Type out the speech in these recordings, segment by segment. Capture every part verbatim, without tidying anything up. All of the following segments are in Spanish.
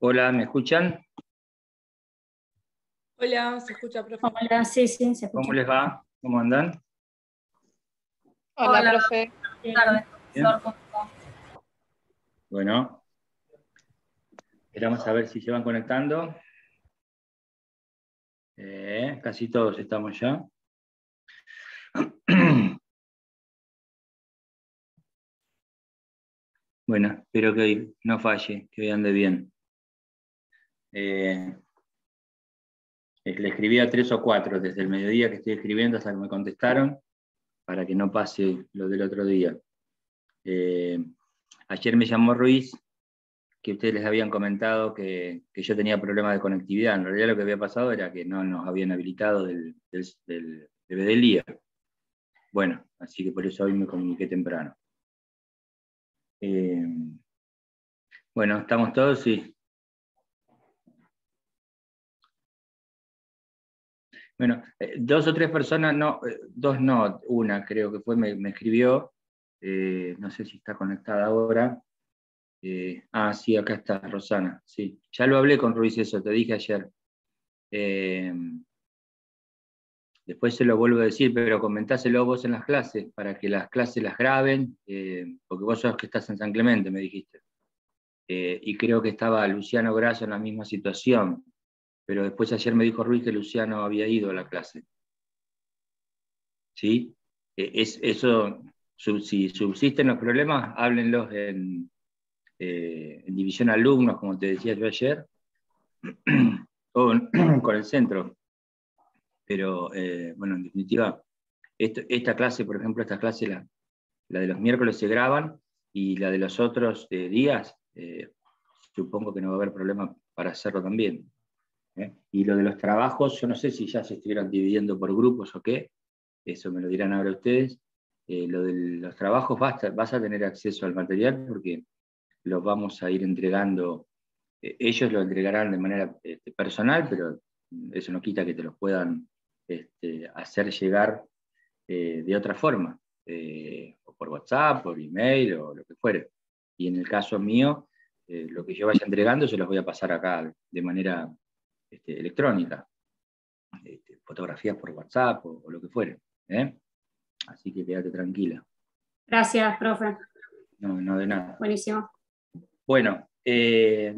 Hola, ¿me escuchan? Hola, ¿se escucha, profe? Hola, sí, sí, se ¿Cómo escucha. les va? ¿Cómo andan? Hola, Hola, profe. buenas tardes, Bien. profesor. ¿Cómo está? Bueno, esperamos a ver si se van conectando. Eh, casi todos estamos ya. Bueno, espero que hoy no falle, que hoy ande bien. Eh, le escribí a tres o cuatro desde el mediodía que estoy escribiendo hasta que me contestaron, para que no pase lo del otro día. Eh, ayer me llamó Ruiz, que ustedes les habían comentado que, que yo tenía problemas de conectividad. En realidad lo que había pasado era que no nos habían habilitado del, del, del D V D del I A. Bueno, así que por eso hoy me comuniqué temprano. Eh, bueno, ¿estamos todos? Sí. Bueno, eh, dos o tres personas, no, eh, dos no, una creo que fue, me, me escribió, eh, no sé si está conectada ahora. Eh, ah, sí, acá está, Rosana, sí. Ya lo hablé con Ruiz eso, te dije ayer. Eh, Después se lo vuelvo a decir, pero comentáselo vos en las clases, para que las clases las graben, eh, porque vos sos que estás en San Clemente, me dijiste. Eh, y creo que estaba Luciano Grasso en la misma situación, pero después ayer me dijo Ruiz que Luciano había ido a la clase. ¿Sí? Eh, es, eso, sub, si subsisten los problemas, háblenlos en, eh, en división alumnos, como te decía yo ayer, o con el centro. Pero, eh, bueno, en definitiva, esto, esta clase, por ejemplo, esta clase, la, la de los miércoles se graban y la de los otros eh, días, eh, supongo que no va a haber problema para hacerlo también. ¿eh? Y lo de los trabajos, yo no sé si ya se estuvieran dividiendo por grupos o qué, eso me lo dirán ahora ustedes. Eh, lo de los trabajos vas a, vas a tener acceso al material porque los vamos a ir entregando, eh, ellos lo entregarán de manera este, personal, pero eso no quita que te los puedan este, hacer llegar eh, de otra forma, eh, o por WhatsApp, por email o lo que fuere. Y en el caso mío, eh, lo que yo vaya entregando se los voy a pasar acá de manera este, electrónica, este, fotografías por WhatsApp o, o lo que fuere. ¿eh? Así que quédate tranquila. Gracias, profe. No, no de nada. Buenísimo. Bueno, eh,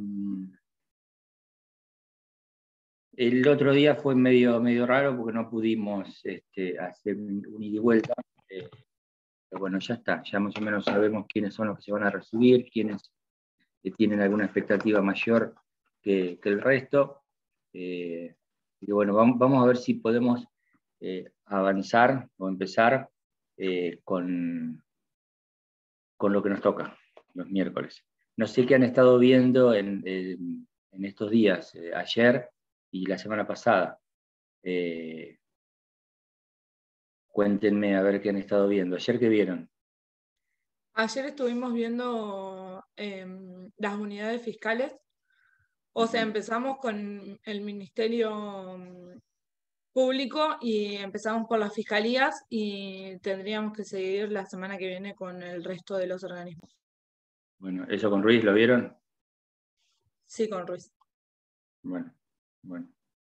el otro día fue medio, medio raro porque no pudimos este, hacer un, un ida y vuelta. Eh, pero bueno, ya está, ya más o menos sabemos quiénes son los que se van a recibir, quiénes que tienen alguna expectativa mayor que, que el resto. Eh, y bueno, vamos, vamos a ver si podemos eh, avanzar o empezar eh, con, con lo que nos toca los miércoles. No sé qué han estado viendo en, en, en estos días, eh, ayer y la semana pasada. Eh, cuéntenme a ver qué han estado viendo. ¿Ayer qué vieron? Ayer estuvimos viendo eh, las unidades fiscales. O sea, empezamos con el Ministerio Público y empezamos por las fiscalías y tendríamos que seguir la semana que viene con el resto de los organismos. Bueno, ¿eso con Ruiz lo vieron? Sí, con Ruiz. Bueno, bueno.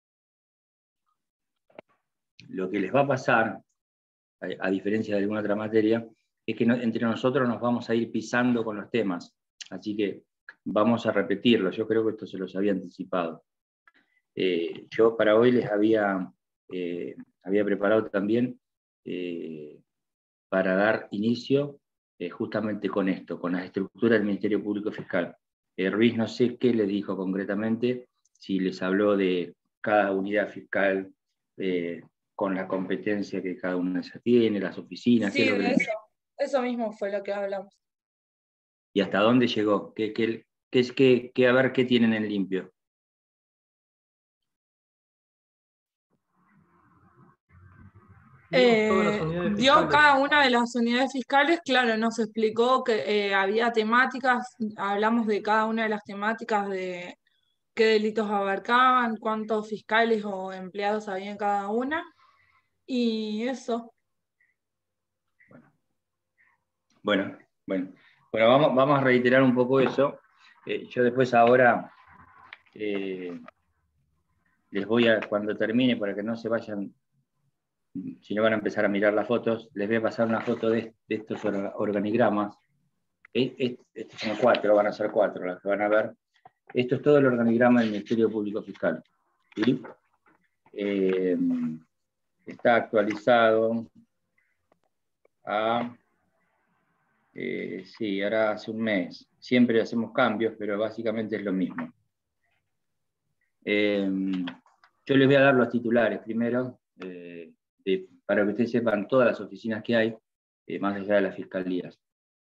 Lo que les va a pasar, a, a diferencia de alguna otra materia, es que no, entre nosotros nos vamos a ir pisando con los temas. Así que vamos a repetirlo. Yo creo que esto se los había anticipado. Eh, yo para hoy les había, eh, había preparado también eh, para dar inicio eh, justamente con esto, con la estructura del Ministerio Público Fiscal. Eh, Ruiz no sé qué les dijo concretamente, si les habló de cada unidad fiscal eh, con la competencia que cada una se tiene, las oficinas, qué Sí, es lo que de les... eso. Eso mismo fue lo que hablamos. ¿Y hasta dónde llegó? ¿Qué, qué, qué es que, qué, a ver qué tienen en limpio? Eh, dio cada una de las unidades fiscales, claro, nos explicó que eh, había temáticas, hablamos de cada una de las temáticas, de qué delitos abarcaban, cuántos fiscales o empleados había en cada una, y eso. Bueno, bueno, bueno. Bueno, vamos, vamos a reiterar un poco eso. Eh, yo después ahora eh, les voy a, cuando termine, para que no se vayan, si no van a empezar a mirar las fotos, les voy a pasar una foto de, de estos organigramas. Estos son cuatro, van a ser cuatro las que van a ver. Esto es todo el organigrama del Ministerio Público Fiscal. ¿Sí? Eh, está actualizado a... Eh, sí, ahora hace un mes. Siempre hacemos cambios, pero básicamente es lo mismo. Eh, yo les voy a dar los titulares primero, eh, de, para que ustedes sepan todas las oficinas que hay, eh, más allá de las fiscalías.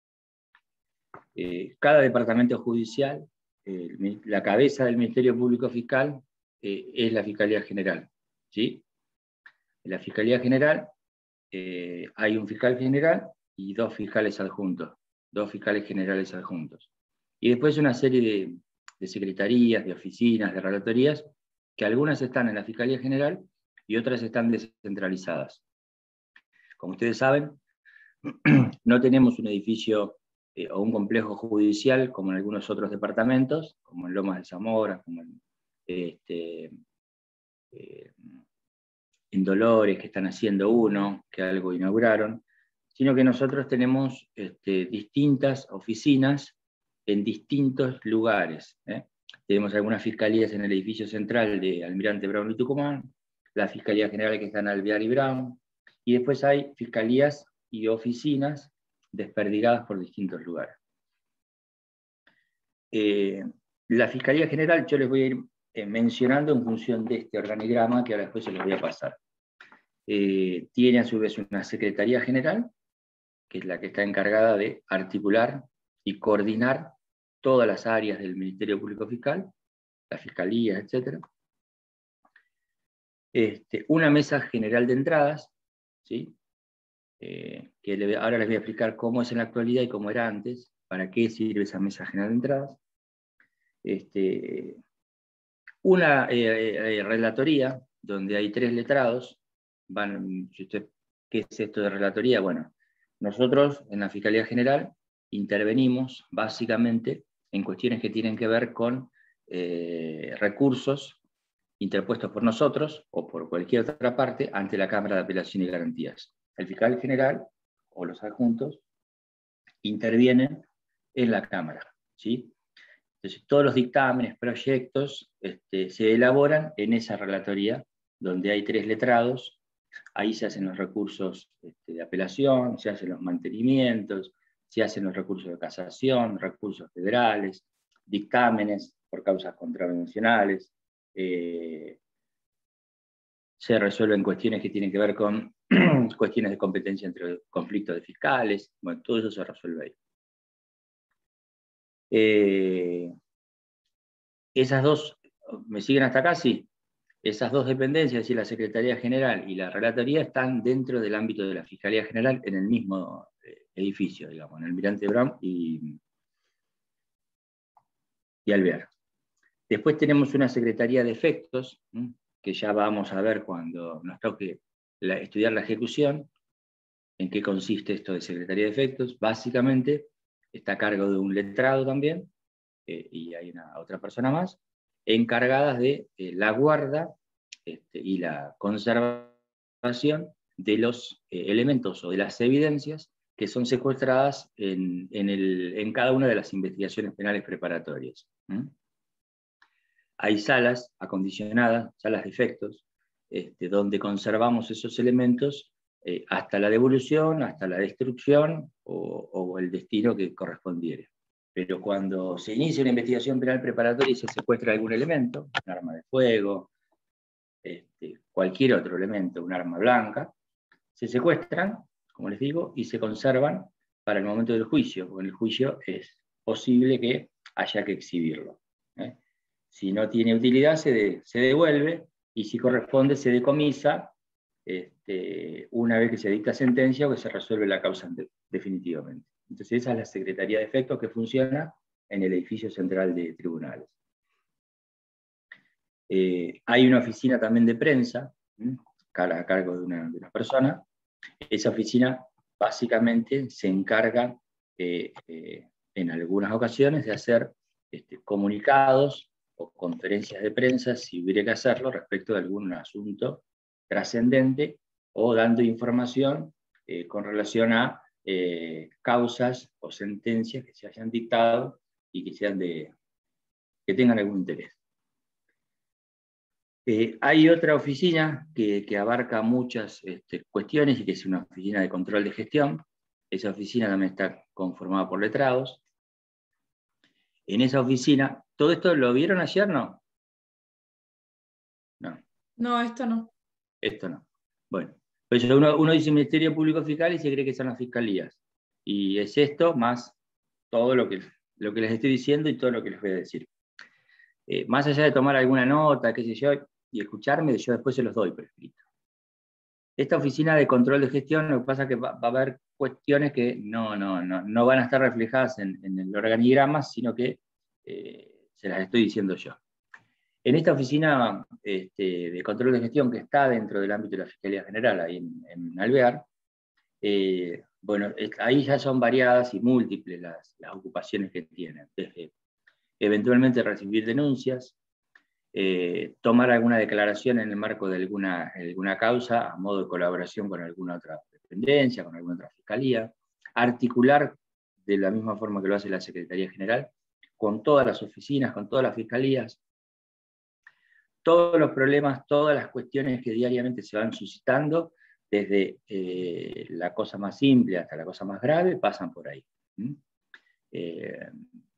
Eh, cada departamento judicial, eh, la cabeza del Ministerio Público Fiscal eh, es la Fiscalía General. ¿Sí? En la Fiscalía General eh, hay un fiscal general y dos fiscales adjuntos, dos fiscales generales adjuntos. Y después una serie de, de secretarías, de oficinas, de relatorías, que algunas están en la Fiscalía General y otras están descentralizadas. Como ustedes saben, no tenemos un edificio eh, o un complejo judicial como en algunos otros departamentos, como en Lomas de Zamora, como en, este, eh, en Dolores, que están haciendo uno, que algo inauguraron, sino que nosotros tenemos este, distintas oficinas en distintos lugares. ¿eh? Tenemos algunas fiscalías en el edificio central de Almirante Brown y Tucumán, la Fiscalía General que está en Alvear y Brown, y después hay fiscalías y oficinas desperdigadas por distintos lugares. Eh, la Fiscalía General, yo les voy a ir eh, mencionando en función de este organigrama, que ahora después se los voy a pasar. Eh, tiene a su vez una Secretaría General, que es la que está encargada de articular y coordinar todas las áreas del Ministerio Público Fiscal, la Fiscalía, etcétera. Este, una mesa general de entradas, ¿sí? eh, que le, ahora les voy a explicar cómo es en la actualidad y cómo era antes, para qué sirve esa mesa general de entradas. Este, una eh, eh, relatoría, donde hay tres letrados. Van, si usted, ¿qué es esto de relatoría? Bueno, nosotros en la Fiscalía General intervenimos básicamente en cuestiones que tienen que ver con eh, recursos interpuestos por nosotros o por cualquier otra parte ante la Cámara de Apelación y Garantías. El fiscal general o los adjuntos intervienen en la Cámara, ¿sí? Entonces, todos los dictámenes, proyectos, este, se elaboran en esa relatoría, donde hay tres letrados. Ahí se hacen los recursos este, de apelación, se hacen los mantenimientos, se hacen los recursos de casación, recursos federales, dictámenes por causas contravencionales, eh, se resuelven cuestiones que tienen que ver con cuestiones de competencia entre conflictos de fiscales, bueno, todo eso se resuelve ahí. Eh, esas dos, ¿me siguen hasta acá? Sí. Esas dos dependencias, es decir, la Secretaría General y la Relatoría, están dentro del ámbito de la Fiscalía General en el mismo edificio, digamos, en Almirante Brown y, y Alvear. Después tenemos una Secretaría de Efectos, ¿sí? Que ya vamos a ver cuando nos toque la, estudiar la ejecución, en qué consiste esto de Secretaría de Efectos. Básicamente está a cargo de un letrado también, eh, y hay una otra persona más, encargadas de eh, la guarda este, y la conservación de los eh, elementos o de las evidencias que son secuestradas en, en, el, en cada una de las investigaciones penales preparatorias. ¿Mm? Hay salas acondicionadas, salas de efectos, este, donde conservamos esos elementos eh, hasta la devolución, hasta la destrucción o, o el destino que correspondiere. Pero cuando se inicia una investigación penal preparatoria y se secuestra algún elemento, un arma de fuego, este, cualquier otro elemento, un arma blanca, se secuestran, como les digo, y se conservan para el momento del juicio, porque en el juicio es posible que haya que exhibirlo. ¿eh? Si no tiene utilidad, se, de, se devuelve, y si corresponde, se decomisa este, una vez que se dicta sentencia o que se resuelve la causa de, definitivamente. Entonces esa es la Secretaría de Efectos que funciona en el edificio central de tribunales. Eh, hay una oficina también de prensa, ¿sí? a cargo de una, de una persona. Esa oficina básicamente se encarga eh, eh, en algunas ocasiones de hacer este, comunicados o conferencias de prensa, si hubiera que hacerlo, respecto de algún asunto trascendente o dando información eh, con relación a eh, causas o sentencias que se hayan dictado y que, sean de, que tengan algún interés. Eh, hay otra oficina que, que abarca muchas este, cuestiones y que es una oficina de control de gestión. Esa oficina también está conformada por letrados. En esa oficina, ¿todo esto lo vieron ayer? No. No. No, esto no. Esto no. Bueno, pues uno, uno dice Ministerio Público Fiscal y se cree que son las fiscalías. Y es esto más todo lo que, lo que les estoy diciendo y todo lo que les voy a decir. Eh, más allá de tomar alguna nota, qué sé yo, y escucharme, yo después se los doy por escrito. Esta oficina de control de gestión, lo que pasa es que va, va a haber cuestiones que no, no, no, no van a estar reflejadas en, en el organigrama, sino que eh, se las estoy diciendo yo. En esta oficina este, de control de gestión que está dentro del ámbito de la Fiscalía General, ahí en, en Alvear, eh, bueno, ahí ya son variadas y múltiples las, las ocupaciones que tienen, desde eventualmente recibir denuncias, eh, tomar alguna declaración en el marco de alguna, alguna causa, a modo de colaboración con alguna otra dependencia, con alguna otra fiscalía, articular de la misma forma que lo hace la Secretaría General, con todas las oficinas, con todas las fiscalías, todos los problemas, todas las cuestiones que diariamente se van suscitando, desde eh, la cosa más simple hasta la cosa más grave, pasan por ahí. ¿Mm? Eh,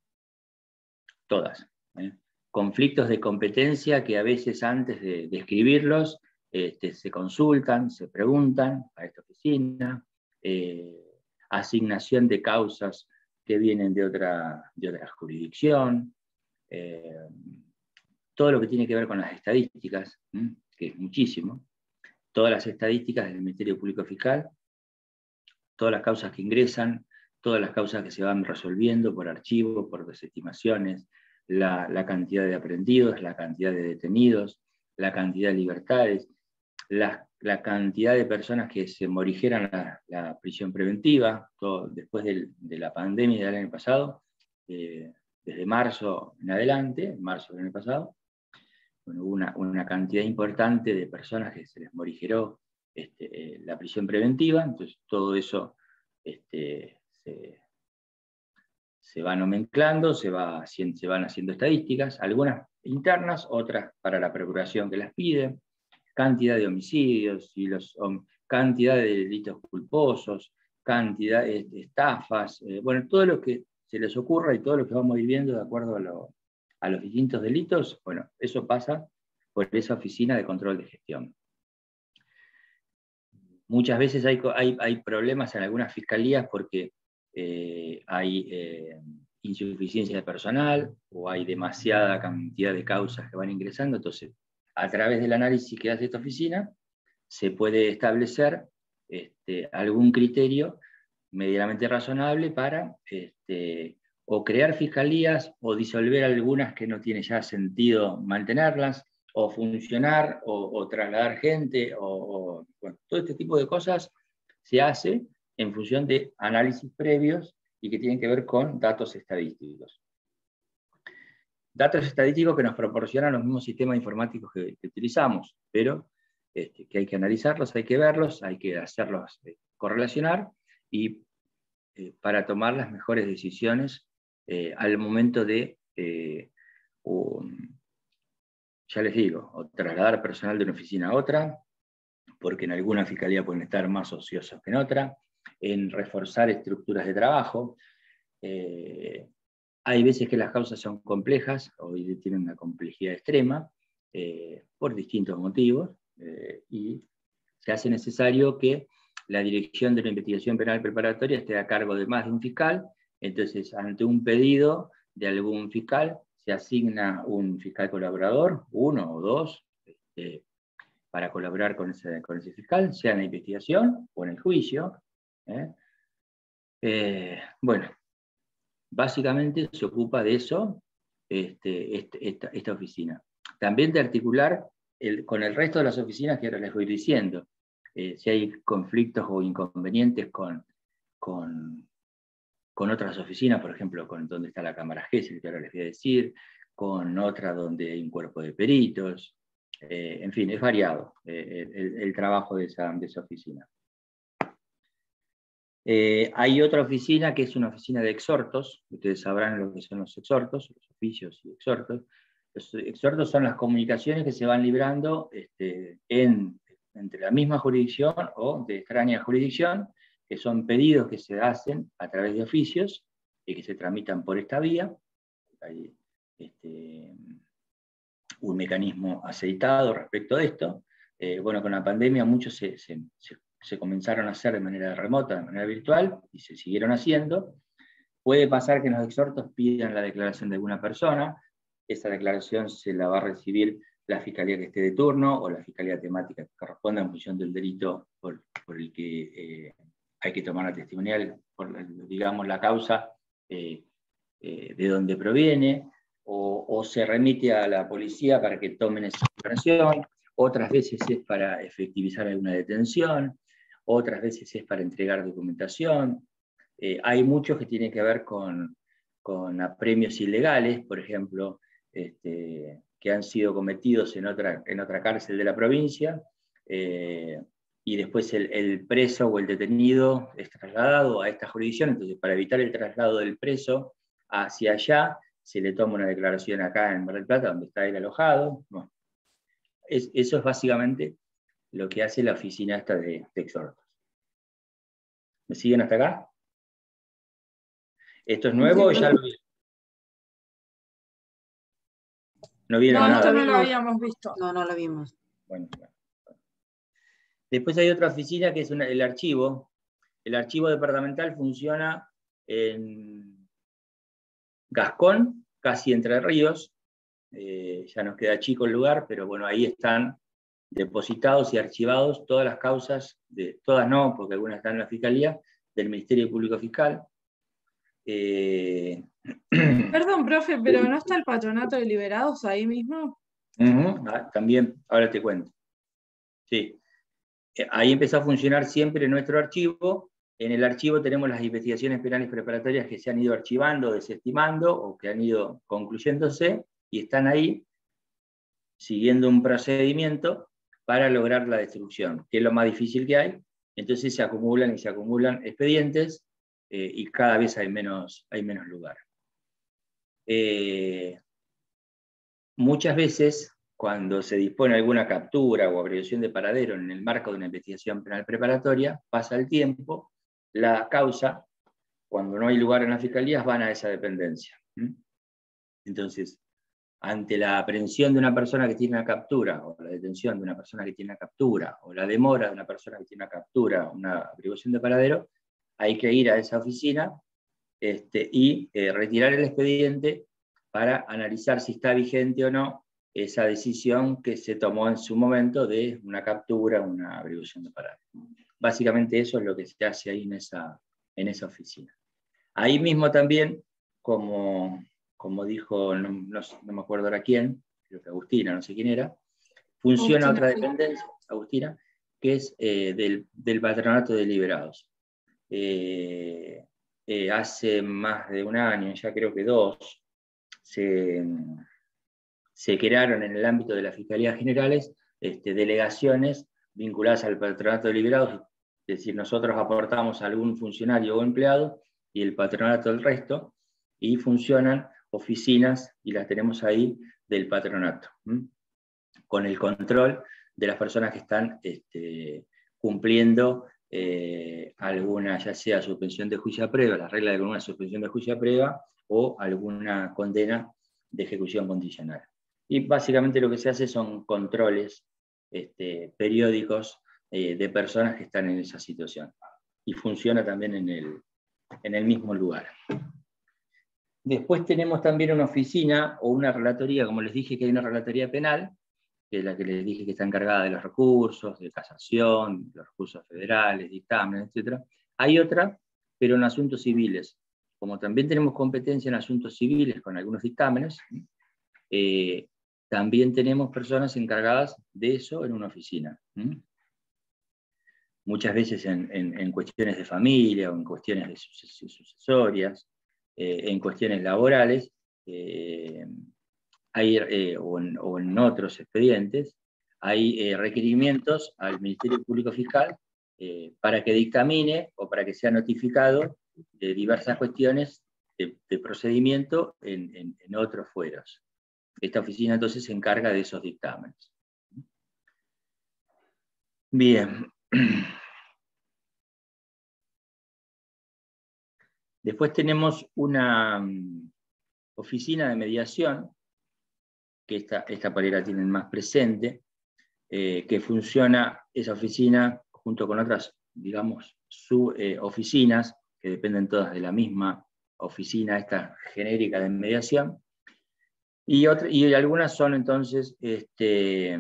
todas. ¿eh? Conflictos de competencia que a veces antes de, de escribirlos este, se consultan, se preguntan a esta oficina, eh, asignación de causas que vienen de otra, de otra jurisdicción, eh, todo lo que tiene que ver con las estadísticas, ¿m? que es muchísimo, todas las estadísticas del Ministerio Público Fiscal, todas las causas que ingresan, todas las causas que se van resolviendo por archivo, por desestimaciones, la, la cantidad de aprehendidos, la cantidad de detenidos, la cantidad de libertades, la, la cantidad de personas que se morigeran la, la prisión preventiva, todo, después del, de la pandemia del año pasado, eh, desde marzo en adelante, marzo del año pasado, bueno, hubo una, una cantidad importante de personas que se les morigeró este, eh, la prisión preventiva, entonces todo eso este, se, se va nomenclando, se, va, se van haciendo estadísticas, algunas internas, otras para la procuración que las pide, cantidad de homicidios, y los, um, cantidad de delitos culposos, cantidad de, de estafas, eh, bueno, todo lo que se les ocurra y todo lo que vamos viviendo de acuerdo a, lo, a los distintos delitos, bueno, eso pasa por esa oficina de control de gestión. Muchas veces hay, hay, hay problemas en algunas fiscalías porque eh, hay eh, insuficiencia de personal o hay demasiada cantidad de causas que van ingresando, entonces a través del análisis que hace esta oficina se puede establecer este, algún criterio medianamente razonable para este, o crear fiscalías o disolver algunas que no tiene ya sentido mantenerlas, o funcionar, o, o trasladar gente, o, o bueno, todo este tipo de cosas se hace en función de análisis previos y que tienen que ver con datos estadísticos. Datos estadísticos que nos proporcionan los mismos sistemas informáticos que, que utilizamos, pero este, que hay que analizarlos, hay que verlos, hay que hacerlos eh, correlacionar, y eh, para tomar las mejores decisiones eh, al momento de eh, un, ya les digo, o trasladar personal de una oficina a otra, porque en alguna fiscalía pueden estar más ociosos que en otra, en reforzar estructuras de trabajo. Eh, hay veces que las causas son complejas, o tienen una complejidad extrema, eh, por distintos motivos, eh, y se hace necesario que la dirección de la investigación penal preparatoria esté a cargo de más de un fiscal, entonces ante un pedido de algún fiscal, se asigna un fiscal colaborador, uno o dos, este, para colaborar con ese, con ese fiscal, sea en la investigación o en el juicio. ¿eh? Eh, bueno, básicamente se ocupa de eso este, este, esta, esta oficina. También de articular el, con el resto de las oficinas que ahora les voy diciendo. Eh, si hay conflictos o inconvenientes con, con, con otras oficinas, por ejemplo, con donde está la Cámara Gesell, que ahora les voy a decir, con otra donde hay un cuerpo de peritos, eh, en fin, es variado eh, el, el trabajo de esa, de esa oficina. Eh, hay otra oficina que es una oficina de exhortos, ustedes sabrán lo que son los exhortos, los oficios y exhortos. Los exhortos son las comunicaciones que se van librando este, en, entre la misma jurisdicción o de extraña jurisdicción, que son pedidos que se hacen a través de oficios y que se tramitan por esta vía. Hay este, un mecanismo aceitado respecto a esto. Eh, bueno, con la pandemia muchos se, se, se, se comenzaron a hacer de manera remota, de manera virtual, y se siguieron haciendo. Puede pasar que los exhortos pidan la declaración de alguna persona, esa declaración se la va a recibir la fiscalía que esté de turno, o la fiscalía temática que corresponda en función del delito por, por el que eh, hay que tomar la testimonial, por, digamos, la causa eh, eh, de donde proviene, o, o se remite a la policía para que tomen esa declaración, otras veces es para efectivizar alguna detención, otras veces es para entregar documentación. Eh, hay muchos que tienen que ver con, con apremios ilegales, por ejemplo, este, que han sido cometidos en otra, en otra cárcel de la provincia, eh, y después el, el preso o el detenido es trasladado a esta jurisdicción. Entonces, para evitar el traslado del preso hacia allá, se le toma una declaración acá en Mar del Plata, donde está él alojado. Bueno, es, eso es básicamente lo que hace la oficina esta de, de exhortos. ¿Me siguen hasta acá? ¿Esto es nuevo o ya lo vieron? No vieron No, nada. esto no lo habíamos visto. No, no lo vimos. Bueno, bueno. Después hay otra oficina que es una, el archivo. El archivo departamental funciona en Gascón, casi Entre Ríos. Eh, ya nos queda chico el lugar, pero bueno, ahí están depositados y archivados todas las causas, de, todas no, porque algunas están en la Fiscalía, del Ministerio Público Fiscal. Eh, Perdón, profe, pero ¿no está el patronato de liberados ahí mismo? uh-huh, ah, también, ahora te cuento. Sí. Eh, ahí empezó a funcionar siempre nuestro archivo. En el archivo tenemos las investigaciones penales preparatorias que se han ido archivando, desestimando, o que han ido concluyéndose, y están ahí siguiendo un procedimiento para lograr la destrucción, que es lo más difícil que hay. Entonces se acumulan y se acumulan expedientes, eh, y cada vez hay menos, hay menos lugar. Eh, muchas veces, cuando se dispone alguna captura o abreviación de paradero en el marco de una investigación penal preparatoria, pasa el tiempo, la causa, cuando no hay lugar en las fiscalías, van a esa dependencia. ¿Mm? Entonces, ante la aprehensión de una persona que tiene una captura, o la detención de una persona que tiene una captura, o la demora de una persona que tiene una captura, una averiguación de paradero, hay que ir a esa oficina este, y eh, retirar el expediente para analizar si está vigente o no esa decisión que se tomó en su momento de una captura, una averiguación de paradero. Básicamente eso es lo que se hace ahí en esa, en esa oficina. Ahí mismo también, como... como dijo, no, no, no me acuerdo ahora quién, creo que Agustina, no sé quién era, funciona Agustina, otra sí. dependencia, Agustina, que es eh, del, del Patronato de Liberados. Eh, eh, hace más de un año, ya creo que dos, se, se crearon en el ámbito de las Fiscalías Generales este, delegaciones vinculadas al Patronato de Liberados, es decir, nosotros aportamos a algún funcionario o empleado y el patronato el resto, y funcionan oficinas, y las tenemos ahí, del patronato, ¿m? Con el control de las personas que están este, cumpliendo eh, alguna, ya sea suspensión de juicio a prueba, la regla de alguna suspensión de juicio a prueba, o alguna condena de ejecución condicional. Y básicamente lo que se hace son controles este, periódicos eh, de personas que están en esa situación. Y funciona también en el, en el mismo lugar. Después tenemos también una oficina o una relatoría, como les dije que hay una relatoría penal, que es la que les dije que está encargada de los recursos, de casación, los recursos federales, dictámenes, etcétera. Hay otra, pero en asuntos civiles. Como también tenemos competencia en asuntos civiles con algunos dictámenes, eh, también tenemos personas encargadas de eso en una oficina. ¿Mm? Muchas veces en, en, en cuestiones de familia o en cuestiones de sucesorias, eh, en cuestiones laborales, eh, hay, eh, o, en, o en otros expedientes, hay eh, requerimientos al Ministerio Público Fiscal eh, para que dictamine o para que sea notificado de diversas cuestiones de, de procedimiento en, en, en otros fueros. Esta oficina entonces se encarga de esos dictámenes. Bien. Después tenemos una um, oficina de mediación, que esta, esta por ahí la tienen más presente, eh, que funciona esa oficina junto con otras, digamos, suboficinas, eh, que dependen todas de la misma oficina, esta genérica de mediación, y, otra, y algunas son entonces este,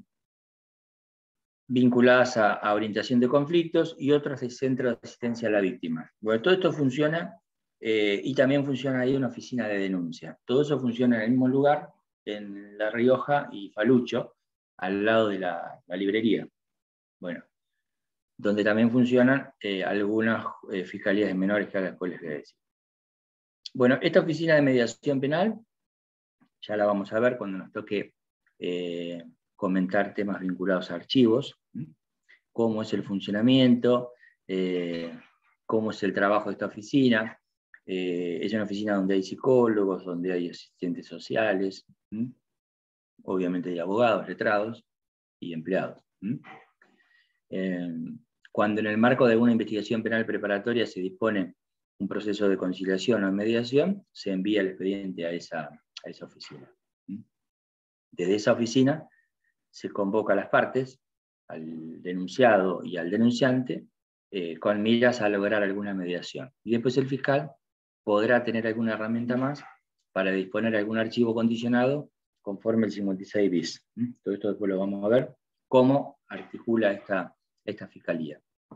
vinculadas a, a orientación de conflictos y otras de centro de asistencia a la víctima. Bueno, todo esto funciona, eh, y también funciona ahí una oficina de denuncia. Todo eso funciona en el mismo lugar, en La Rioja y Falucho, al lado de la, la librería. Bueno, donde también funcionan eh, algunas eh, fiscalías de menores, que ahora después les voy a decir. Bueno, esta oficina de mediación penal, ya la vamos a ver cuando nos toque eh, comentar temas vinculados a archivos, ¿sí? Cómo es el funcionamiento, eh, cómo es el trabajo de esta oficina. Eh, es una oficina donde hay psicólogos, donde hay asistentes sociales, ¿sí? Obviamente hay abogados, letrados y empleados. ¿Sí? Eh, cuando en el marco de una investigación penal preparatoria se dispone un proceso de conciliación o mediación, se envía el expediente a esa, a esa oficina. Desde esa oficina se convoca a las partes, al denunciado y al denunciante, eh, con miras a lograr alguna mediación. Y después el fiscal podrá tener alguna herramienta más para disponer algún archivo condicionado conforme el cincuenta y seis bis. Todo esto después lo vamos a ver, cómo articula esta, esta fiscalía.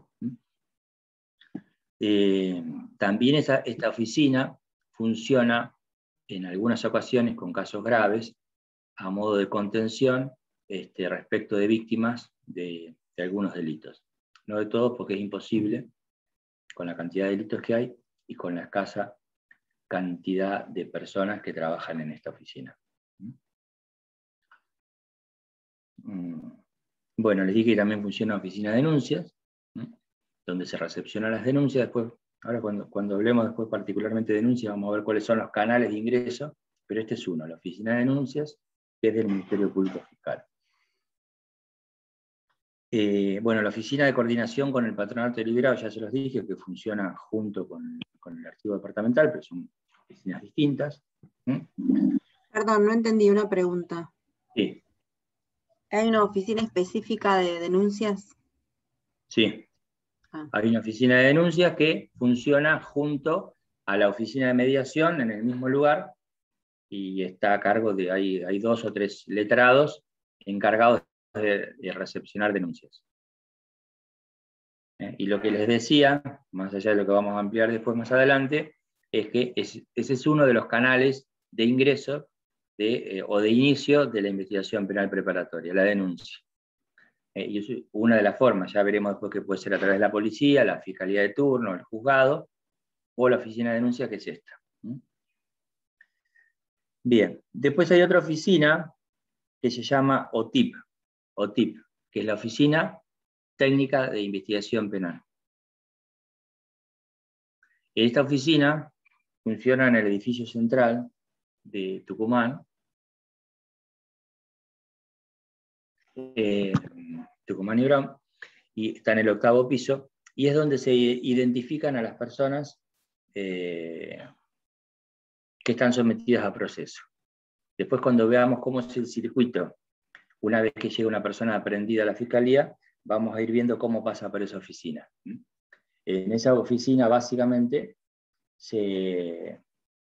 Eh, también esa, esta oficina funciona en algunas ocasiones con casos graves a modo de contención este, respecto de víctimas de, de algunos delitos. No de todos, porque es imposible con la cantidad de delitos que hay y con la escasa cantidad de personas que trabajan en esta oficina. Bueno, les dije que también funciona la oficina de denuncias, donde se recepcionan las denuncias. Después, ahora cuando, cuando hablemos después particularmente de denuncias, vamos a ver cuáles son los canales de ingreso, pero este es uno, la oficina de denuncias, que es del Ministerio Público Fiscal. Eh, bueno, la oficina de coordinación con el patronato deliberado, ya se los dije, que funciona junto con, con el archivo departamental, pero son oficinas distintas. ¿Mm? Perdón, no entendí una pregunta. Sí. ¿Hay una oficina específica de denuncias? Sí. Hay una oficina de denuncias que funciona junto a la oficina de mediación en el mismo lugar y está a cargo de, hay, hay dos o tres letrados encargados de, de recepcionar denuncias. ¿Eh? Y lo que les decía, más allá de lo que vamos a ampliar después más adelante, es que es, ese es uno de los canales de ingreso de, eh, o de inicio de la investigación penal preparatoria, la denuncia. Eh, y es una de las formas, ya veremos después que puede ser a través de la policía, la fiscalía de turno, el juzgado, o la oficina de denuncia, que es esta. ¿Mm? Bien, después hay otra oficina que se llama O T I P, O T I P, que es la Oficina Técnica de Investigación Penal. Esta oficina funciona en el edificio central de Tucumán, eh, Tucumán y Brown, y está en el octavo piso, y es donde se identifican a las personas eh, que están sometidas a proceso. Después, cuando veamos cómo es el circuito, una vez que llega una persona aprendida a la fiscalía, vamos a ir viendo cómo pasa por esa oficina. En esa oficina, básicamente, se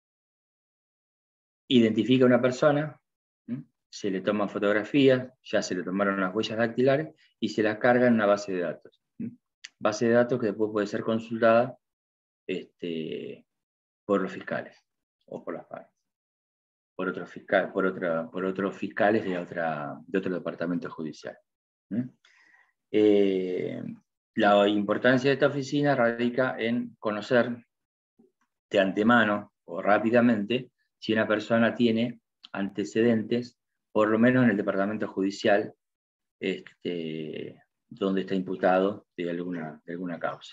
identifica una persona, se le toman fotografías, ya se le tomaron las huellas dactilares, y se las carga en una base de datos. Base de datos que después puede ser consultada este, por los fiscales, o por las partes, por otros, fiscal, por otra, por otros fiscales de, otra, de otro departamento judicial. ¿Mm? Eh, la importancia de esta oficina radica en conocer de antemano o rápidamente si una persona tiene antecedentes, por lo menos en el departamento judicial, este, donde está imputado de alguna, de alguna causa.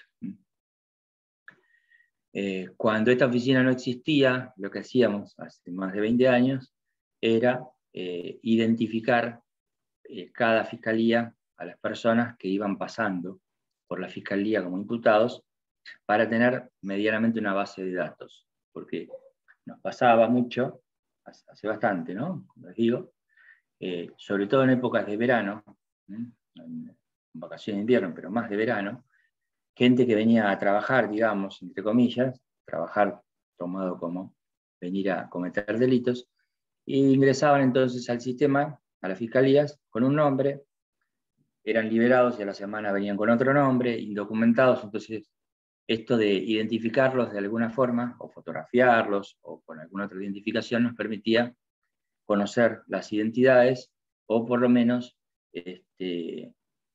Eh, cuando esta oficina no existía, lo que hacíamos hace más de veinte años era eh, identificar eh, cada fiscalía a las personas que iban pasando por la fiscalía como imputados para tener medianamente una base de datos, porque nos pasaba mucho, hace bastante, ¿no? Les digo, eh, sobre todo en épocas de verano, ¿eh? en vacaciones de invierno, pero más de verano, gente que venía a trabajar, digamos, entre comillas, trabajar tomado como venir a cometer delitos, e ingresaban entonces al sistema, a las fiscalías, con un nombre, eran liberados y a la semana venían con otro nombre, indocumentados. Entonces esto de identificarlos de alguna forma, o fotografiarlos, o con alguna otra identificación, nos permitía conocer las identidades, o por lo menos este,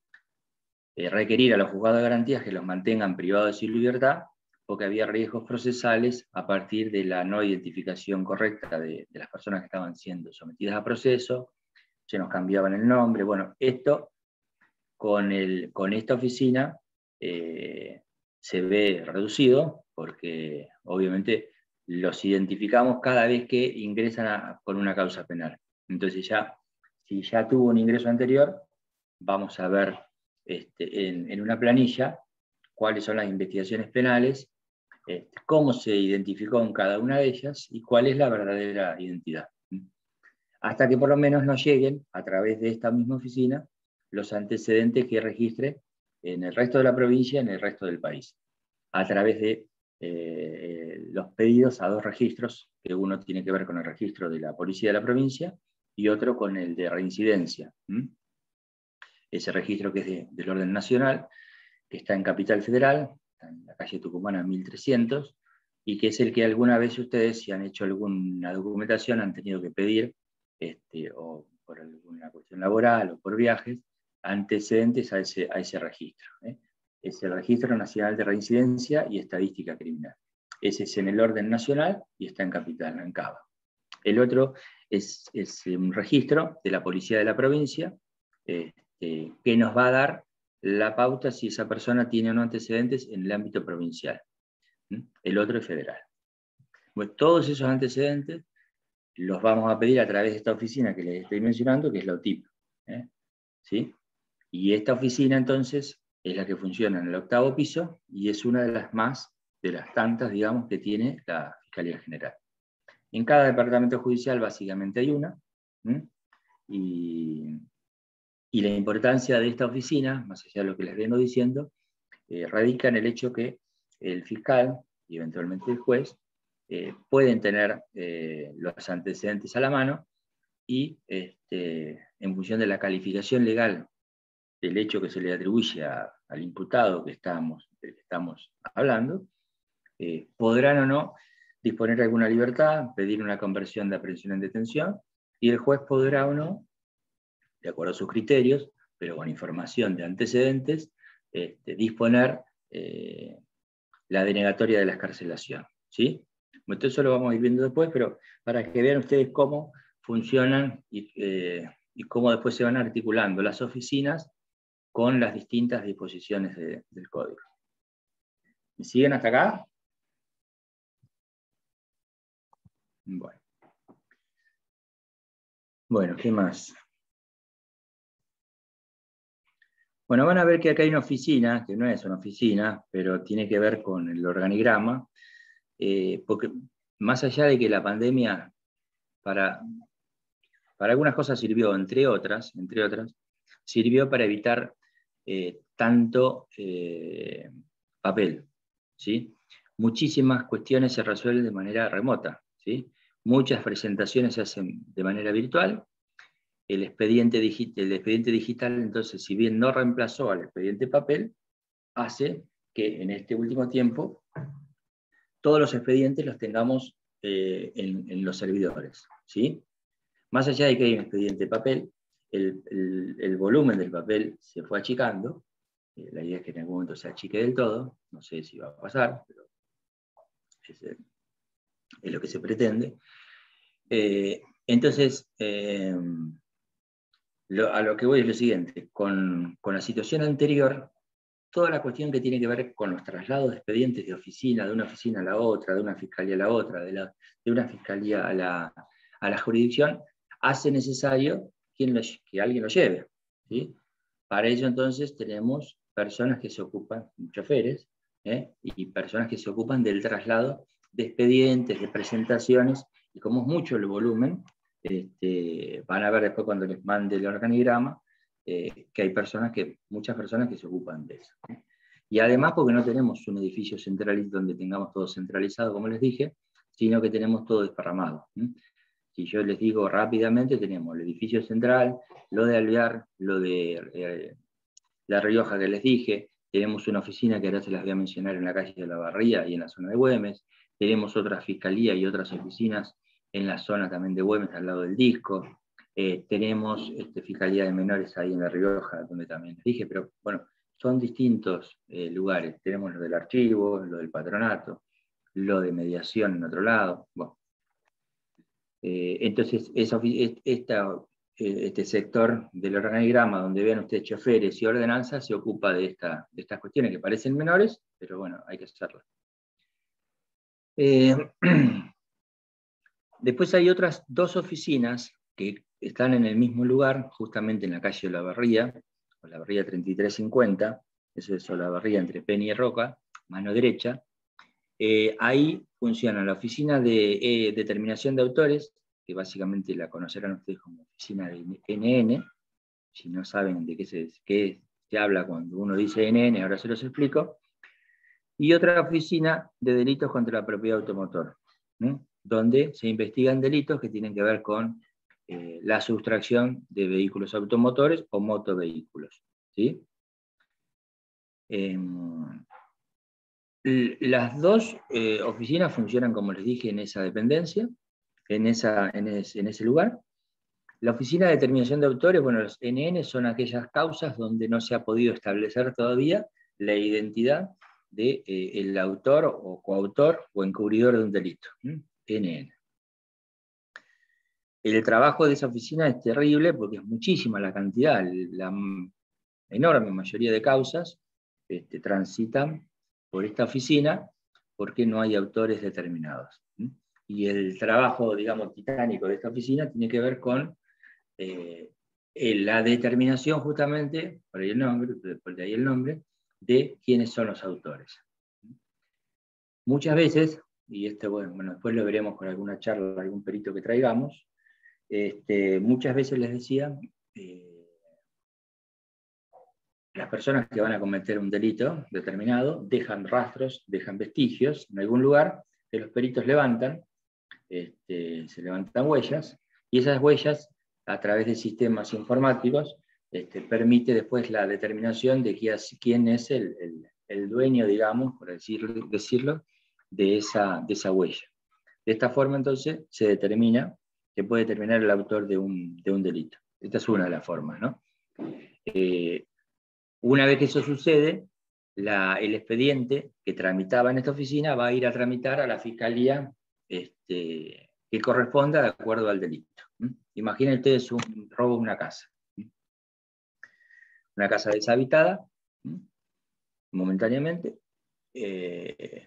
eh, requerir a los juzgados de garantías que los mantengan privados de su libertad, porque había riesgos procesales a partir de la no identificación correcta de, de las personas que estaban siendo sometidas a proceso, se nos cambiaban el nombre. Bueno, esto con, el, con esta oficina eh, se ve reducido, porque obviamente los identificamos cada vez que ingresan a, por una causa penal. Entonces ya, si ya tuvo un ingreso anterior, vamos a ver este, en, en una planilla cuáles son las investigaciones penales, este, cómo se identificó en cada una de ellas y cuál es la verdadera identidad. Hasta que por lo menos nos lleguen, a través de esta misma oficina, los antecedentes que registre en el resto de la provincia y en el resto del país, a través de eh, los pedidos a dos registros, que uno tiene que ver con el registro de la policía de la provincia y otro con el de reincidencia. ¿Mm? Ese registro que es de, del orden nacional, que está en Capital Federal, en la calle Tucumana mil trescientos, y que es el que alguna vez ustedes, si han hecho alguna documentación, han tenido que pedir, este, o por alguna cuestión laboral o por viajes, antecedentes a ese, a ese registro. ¿eh? Es el Registro Nacional de Reincidencia y Estadística Criminal. Ese es en el orden nacional y está en Capital, en Cava. El otro es, es un registro de la policía de la provincia, este, que nos va a dar la pauta si esa persona tiene o no antecedentes en el ámbito provincial. ¿Mm? El otro es federal. Bueno, todos esos antecedentes los vamos a pedir a través de esta oficina que les estoy mencionando, que es la O T I P. ¿eh? ¿Sí? Y esta oficina entonces es la que funciona en el octavo piso y es una de las más, de las tantas, digamos, que tiene la Fiscalía General. En cada departamento judicial básicamente hay una, ¿sí? y, y la importancia de esta oficina, más allá de lo que les vengo diciendo, eh, radica en el hecho que el fiscal y eventualmente el juez eh, pueden tener eh, los antecedentes a la mano y este, en función de la calificación legal del hecho que se le atribuye a, al imputado que estamos, del que estamos hablando, eh, podrán o no disponer de alguna libertad, pedir una conversión de aprehensión en detención, y el juez podrá o no, de acuerdo a sus criterios, pero con información de antecedentes, este, disponer eh, la denegatoria de la excarcelación. ¿Sí? Entonces eso lo vamos a ir viendo después, pero para que vean ustedes cómo funcionan y, eh, y cómo después se van articulando las oficinas con las distintas disposiciones de, del código. ¿Me siguen hasta acá? Bueno. Bueno, ¿qué más? Bueno, van a ver que acá hay una oficina, que no es una oficina, pero tiene que ver con el organigrama, eh, porque más allá de que la pandemia para, para algunas cosas sirvió, entre otras, entre otras, sirvió para evitar eh, tanto eh, papel, ¿sí? Muchísimas cuestiones se resuelven de manera remota, ¿sí? Muchas presentaciones se hacen de manera virtual. El expediente, digital, el expediente digital, entonces, si bien no reemplazó al expediente papel, hace que en este último tiempo todos los expedientes los tengamos eh, en, en los servidores, ¿sí? Más allá de que hay un expediente papel, el, el, el volumen del papel se fue achicando. Eh, la idea es que en algún momento se achique del todo, no sé si va a pasar, pero es, es lo que se pretende. Eh, entonces, eh, lo, a lo que voy es lo siguiente, con, con la situación anterior, toda la cuestión que tiene que ver con los traslados de expedientes de oficina, de una oficina a la otra, de una fiscalía a la otra, de, la, de una fiscalía a la, a la jurisdicción, hace necesario quien lo, que alguien lo lleve, ¿sí? Para ello entonces tenemos personas que se ocupan, choferes, ¿eh? y personas que se ocupan del traslado de expedientes, de presentaciones, y como es mucho el volumen, este, van a ver después cuando les mande el organigrama, eh, que hay personas que, muchas personas que se ocupan de eso. ¿eh? Y además porque no tenemos un edificio centralizado donde tengamos todo centralizado, como les dije, sino que tenemos todo desparramado. ¿eh? Si yo les digo rápidamente, tenemos el edificio central, lo de Alvear, lo de eh, La Rioja que les dije, tenemos una oficina que ahora se las voy a mencionar en la calle de La Barría y en la zona de Güemes, tenemos otra fiscalía y otras oficinas en la zona también de Güemes, al lado del Disco, eh, tenemos este, fiscalía de menores ahí en La Rioja, donde también les dije, pero bueno, son distintos eh, lugares, tenemos lo del archivo, lo del patronato, lo de mediación en otro lado, bueno. Eh, entonces, esa, esta, este sector del organigrama, donde vean ustedes choferes y ordenanzas, se ocupa de, esta, de estas cuestiones que parecen menores, pero bueno, hay que hacerlas. Eh, después hay otras dos oficinas que están en el mismo lugar, justamente en la calle Olavarría, Olavarría treinta y tres cincuenta, eso es Olavarría entre Peña y Roca, mano derecha. Eh, ahí funciona la oficina de eh, determinación de autores, que básicamente la conocerán ustedes como oficina de N N, si no saben de qué se, qué se habla cuando uno dice N N, ahora se los explico, y otra oficina de delitos contra la propiedad automotor, ¿eh? donde se investigan delitos que tienen que ver con eh, la sustracción de vehículos automotores o motovehículos. ¿Sí? Eh, Las dos eh, oficinas funcionan, como les dije, en esa dependencia, en, esa, en, es, en ese lugar. La oficina de determinación de autores, bueno, los N N son aquellas causas donde no se ha podido establecer todavía la identidad del de, eh, autor o coautor o encubridor de un delito. ¿Mm? N N. El trabajo de esa oficina es terrible porque es muchísima la cantidad, la enorme mayoría de causas este, transitan por esta oficina porque no hay autores determinados. ¿sí? Y el trabajo, digamos, titánico de esta oficina tiene que ver con eh, la determinación justamente, por ahí el nombre, por ahí el nombre, de quiénes son los autores. Muchas veces, y esto bueno, bueno, después lo veremos con alguna charla, algún perito que traigamos, este, muchas veces les decía, eh, las personas que van a cometer un delito determinado dejan rastros, dejan vestigios en algún lugar que los peritos levantan, este, se levantan huellas, y esas huellas, a través de sistemas informáticos, este, permite después la determinación de quién es el, el, el dueño, digamos, por decirlo, decirlo de, esa, de esa huella. De esta forma, entonces, se determina, se puede determinar el autor de un, de un delito. Esta es una de las formas, ¿no? Eh, Una vez que eso sucede, la, el expediente que tramitaba en esta oficina va a ir a tramitar a la fiscalía este, que corresponda de acuerdo al delito. ¿Mm? Imaginen ustedes un robo de una casa. ¿Mm? Una casa deshabitada, ¿Mm? momentáneamente. Eh,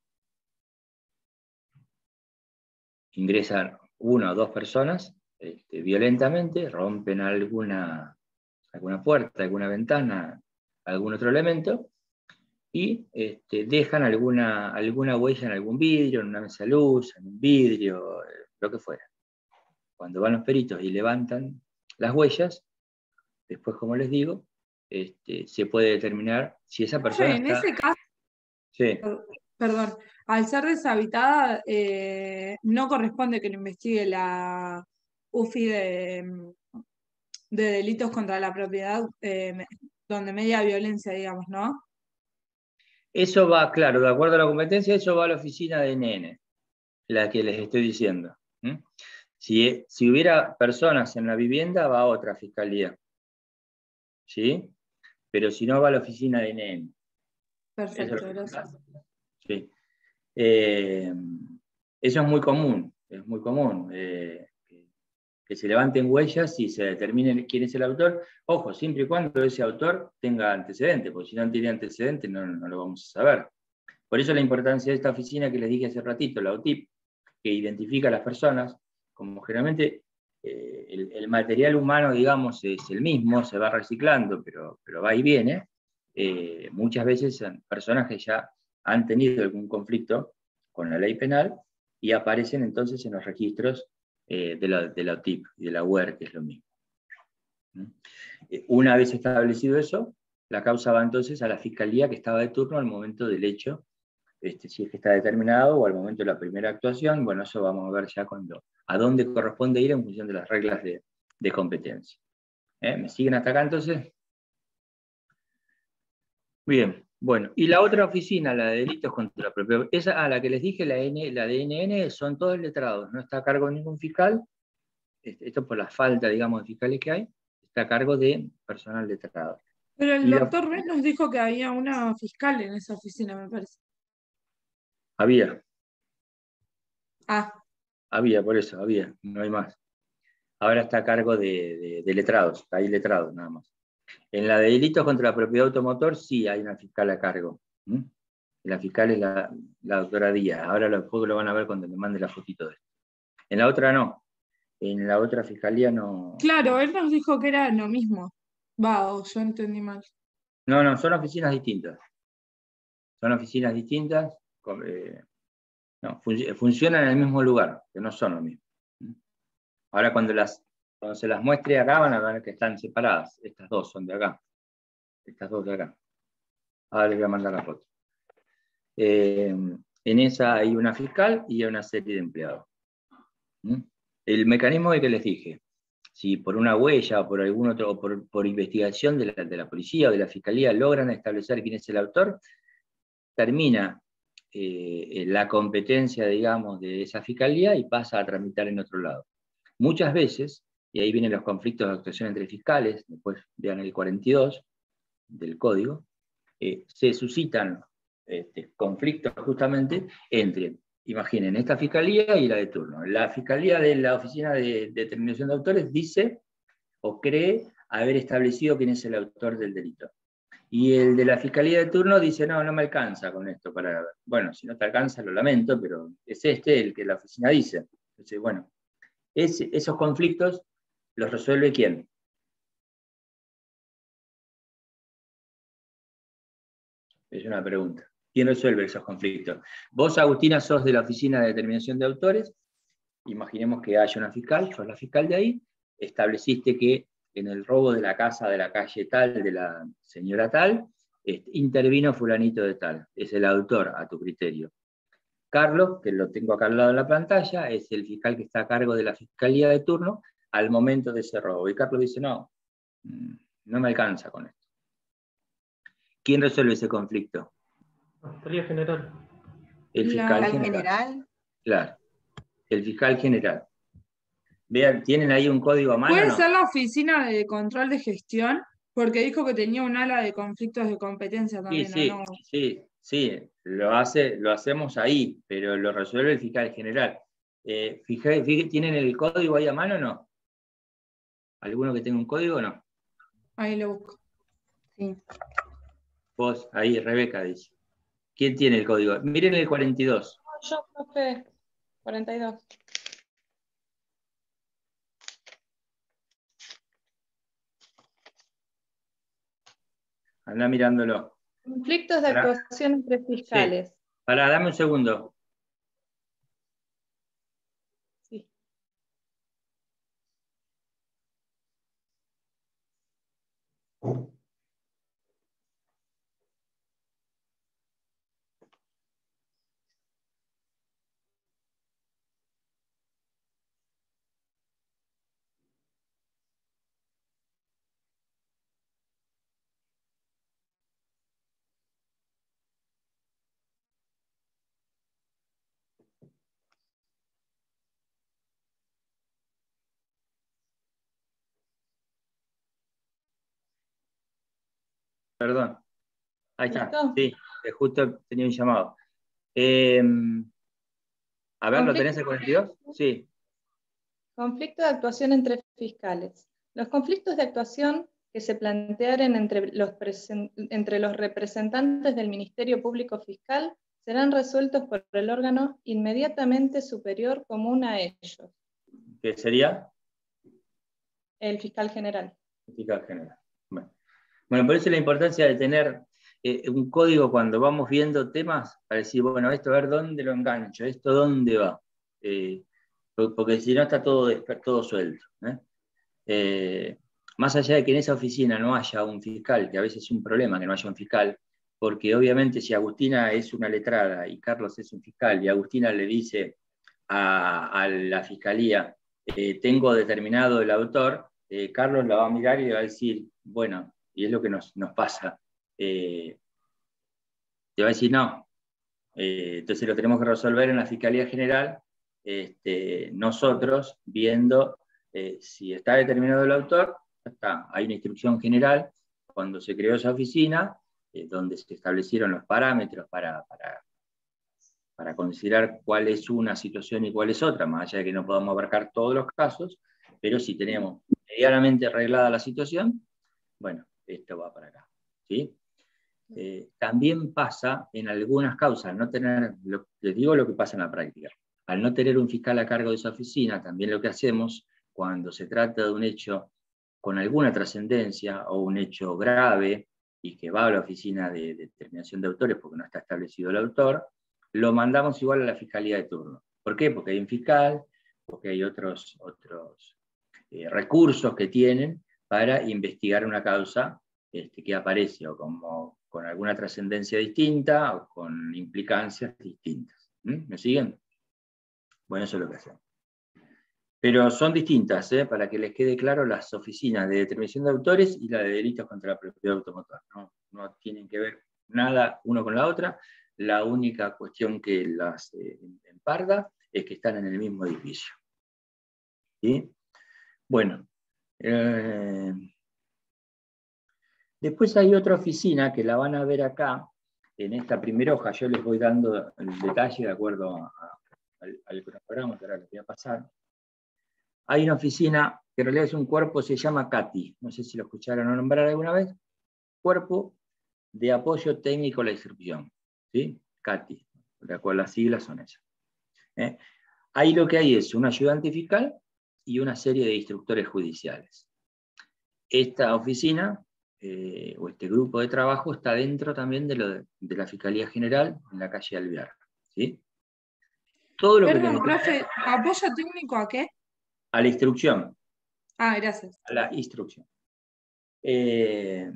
ingresan una o dos personas este, violentamente, rompen alguna, alguna puerta, alguna ventana, algún otro elemento, y este, dejan alguna, alguna huella en algún vidrio, en una mesa de luz, en un vidrio, eh, lo que fuera. Cuando van los peritos y levantan las huellas, después, como les digo, este, se puede determinar si esa persona en está... ese caso, Sí. perdón, al ser deshabitada, eh, no corresponde que lo investigue la U F I de, de delitos contra la propiedad, eh, donde media violencia, digamos, ¿no? Eso va, claro, de acuerdo a la competencia, eso va a la oficina de N N, la que les estoy diciendo. ¿Mm? Si, si hubiera personas en la vivienda, va a otra fiscalía. ¿Sí? Pero si no, va a la oficina de N N. Perfecto, eso gracias. Sí. Eh, eso es muy común, es muy común. Eh, que se levanten huellas y se determine quién es el autor. Ojo, siempre y cuando ese autor tenga antecedentes, porque si no tiene antecedentes no, no lo vamos a saber. Por eso la importancia de esta oficina que les dije hace ratito, la O T I P, que identifica a las personas, como generalmente eh, el, el material humano, digamos, es el mismo, se va reciclando, pero, pero va y viene, eh, muchas veces son personas que ya han tenido algún conflicto con la ley penal y aparecen entonces en los registros eh, de, la, de la O T I P y de la U E R, que es lo mismo. Una vez establecido eso, la causa va entonces a la fiscalía que estaba de turno al momento del hecho, este, si es que está determinado, o al momento de la primera actuación. Bueno, eso vamos a ver ya cuando, a dónde corresponde ir en función de las reglas de, de competencia. ¿Eh? ¿Me siguen hasta acá entonces? Bien, bueno, y la otra oficina, la de delitos contra la propiedad, esa a la que les dije, la, N, la de N N, son todos letrados, no está a cargo de ningún fiscal, esto por la falta, digamos, de fiscales que hay, está a cargo de personal letrado. Pero el Y la- doctor Red nos dijo que había una fiscal en esa oficina, me parece. Había, Ah, había, por eso, había, no hay más. Ahora está a cargo de, de- de letrados, hay letrados nada más. En la de delitos contra la propiedad automotor sí hay una fiscal a cargo. ¿Mm? La fiscal es la, la doctora Díaz, ahora lo, después lo van a ver cuando me mande la fotito de esto. En la otra no, en la otra fiscalía no. claro, él nos dijo que era lo mismo. Va, o yo entendí mal. No, no, son oficinas distintas. Son oficinas distintas, con- eh, no, fun- funcionan en el mismo lugar, que no son lo mismo. Ahora cuando, las, cuando se las muestre acá van a ver que están separadas. Estas dos son de acá. Estas dos de acá. Ahora les voy a mandar la foto. Eh, en esa hay una fiscal y hay una serie de empleados. ¿Mm? El mecanismo de que les dije, si por una huella o por algún otro, o por, por investigación de la, de la policía o de la fiscalía logran establecer quién es el autor, termina eh, la competencia, digamos, de esa fiscalía y pasa a tramitar en otro lado. Muchas veces, y ahí vienen los conflictos de actuación entre fiscales, después vean el cuarenta y dos del código, eh, se suscitan este, conflictos justamente entre, imaginen, esta fiscalía y la de turno. La fiscalía de la Oficina de Determinación de Autores dice o cree haber establecido quién es el autor del delito. Y el de la fiscalía de turno dice, no, no me alcanza con esto. Para... Bueno, si no te alcanza, lo lamento, pero es este el que la oficina dice. Entonces, bueno, es, esos conflictos los resuelve ¿quién? Es una pregunta. ¿Quién resuelve esos conflictos? Vos, Agustina, sos de la Oficina de Determinación de Autores. Imaginemos que haya una fiscal, sos la fiscal de ahí. Estableciste que en el robo de la casa de la calle tal, de la señora tal, este, intervino fulanito de tal. Es el autor, a tu criterio. Carlos, que lo tengo acá al lado de la pantalla, es el fiscal que está a cargo de la fiscalía de turno al momento de ese robo. Y Carlos dice, no, no me alcanza con esto. ¿Quién resuelve ese conflicto? La Fiscalía General. El fiscal La- ¿Fiscal general. general? Claro, el fiscal general. Vean, ¿tienen ahí un código a mano o ¿Puede no? ser la oficina de control de gestión? Porque dijo que tenía un ala de conflictos de competencia Sí, también, sí, ¿o no? sí, sí, lo, hace, lo hacemos ahí, pero lo resuelve el fiscal general. Eh, fija- fija- ¿Tienen el código ahí a mano o no? ¿Alguno que tenga un código o no? Ahí lo busco. Sí. Vos, ahí, Rebeca dice. ¿Quién tiene el código? Miren el cuarenta y dos. Yo, profe, cuarenta y dos. Anda mirándolo. Conflictos de Pará. actuación entre fiscales. Pará, dame un segundo. Sí. Perdón. Ahí está. ¿Listo? Sí, que justo tenía un llamado. Eh, a ver, ¿lo tenés el cuarenta y dos? Sí. Conflicto de actuación entre fiscales. Los conflictos de actuación que se plantearen entre los, entre los representantes del Ministerio Público Fiscal serán resueltos por el órgano inmediatamente superior común a ellos. ¿Qué sería? El fiscal general. El fiscal general. Bueno, bueno, por eso la importancia de tener eh, un código cuando vamos viendo temas, para decir, bueno, esto a ver dónde lo engancho, esto dónde va. Eh, porque si no está todo, todo suelto. ¿eh? Eh, más allá de que en esa oficina no haya un fiscal, que a veces es un problema que no haya un fiscal, porque obviamente si Agustina es una letrada y Carlos es un fiscal, y Agustina le dice a, a la fiscalía, eh, tengo determinado el autor, eh, Carlos la va a mirar y le va a decir, bueno, y es lo que nos, nos pasa, eh, te va a decir no, eh, entonces lo tenemos que resolver en la Fiscalía General, este, nosotros viendo eh, si está determinado el autor, ya está, hay una instrucción general cuando se creó esa oficina, eh, donde se establecieron los parámetros para, para, para considerar cuál es una situación y cuál es otra, más allá de que no podamos abarcar todos los casos, pero si tenemos medianamente arreglada la situación, bueno, esto va para acá. ¿Sí? Eh, también pasa en algunas causas, no tener, lo, les digo lo que pasa en la práctica, al no tener un fiscal a cargo de esa oficina, también lo que hacemos cuando se trata de un hecho con alguna trascendencia o un hecho grave y que va a la oficina de, de determinación de autores porque no está establecido el autor, lo mandamos igual a la fiscalía de turno. ¿Por qué? Porque hay un fiscal, porque hay otros, otros eh, recursos que tienen para investigar una causa este, que aparece o como, con alguna trascendencia distinta o con implicancias distintas. ¿Mm? ¿Me siguen? Bueno, eso es lo que hacemos. Pero son distintas, ¿eh? Para que les quede claro, las oficinas de determinación de autores y la de delitos contra la propiedad automotora. No, no tienen que ver nada uno con la otra. La única cuestión que las eh, emparda es que están en el mismo edificio. ¿Sí? Bueno. Eh, después hay otra oficina que la van a ver acá, en esta primera hoja. Yo les voy dando el detalle de acuerdo a, a, al, al cronograma que ahora les voy a pasar. Hay una oficina que en realidad es un cuerpo, se llama CATI. No sé si lo escucharon o nombrar alguna vez. Cuerpo de Apoyo Técnico a la Instrucción. ¿Sí? CATI, la cual las siglas son esas. ¿Eh? Ahí lo que hay es un ayudante fiscal y una serie de instructores judiciales. Esta oficina, eh, o este grupo de trabajo, está dentro también de, lo de, de la Fiscalía General en la calle Alvear. ¿Sí? Todo lo Perdón, que profe, ¿apoyo técnico a qué? A la instrucción. Ah, gracias. A la instrucción. Eh,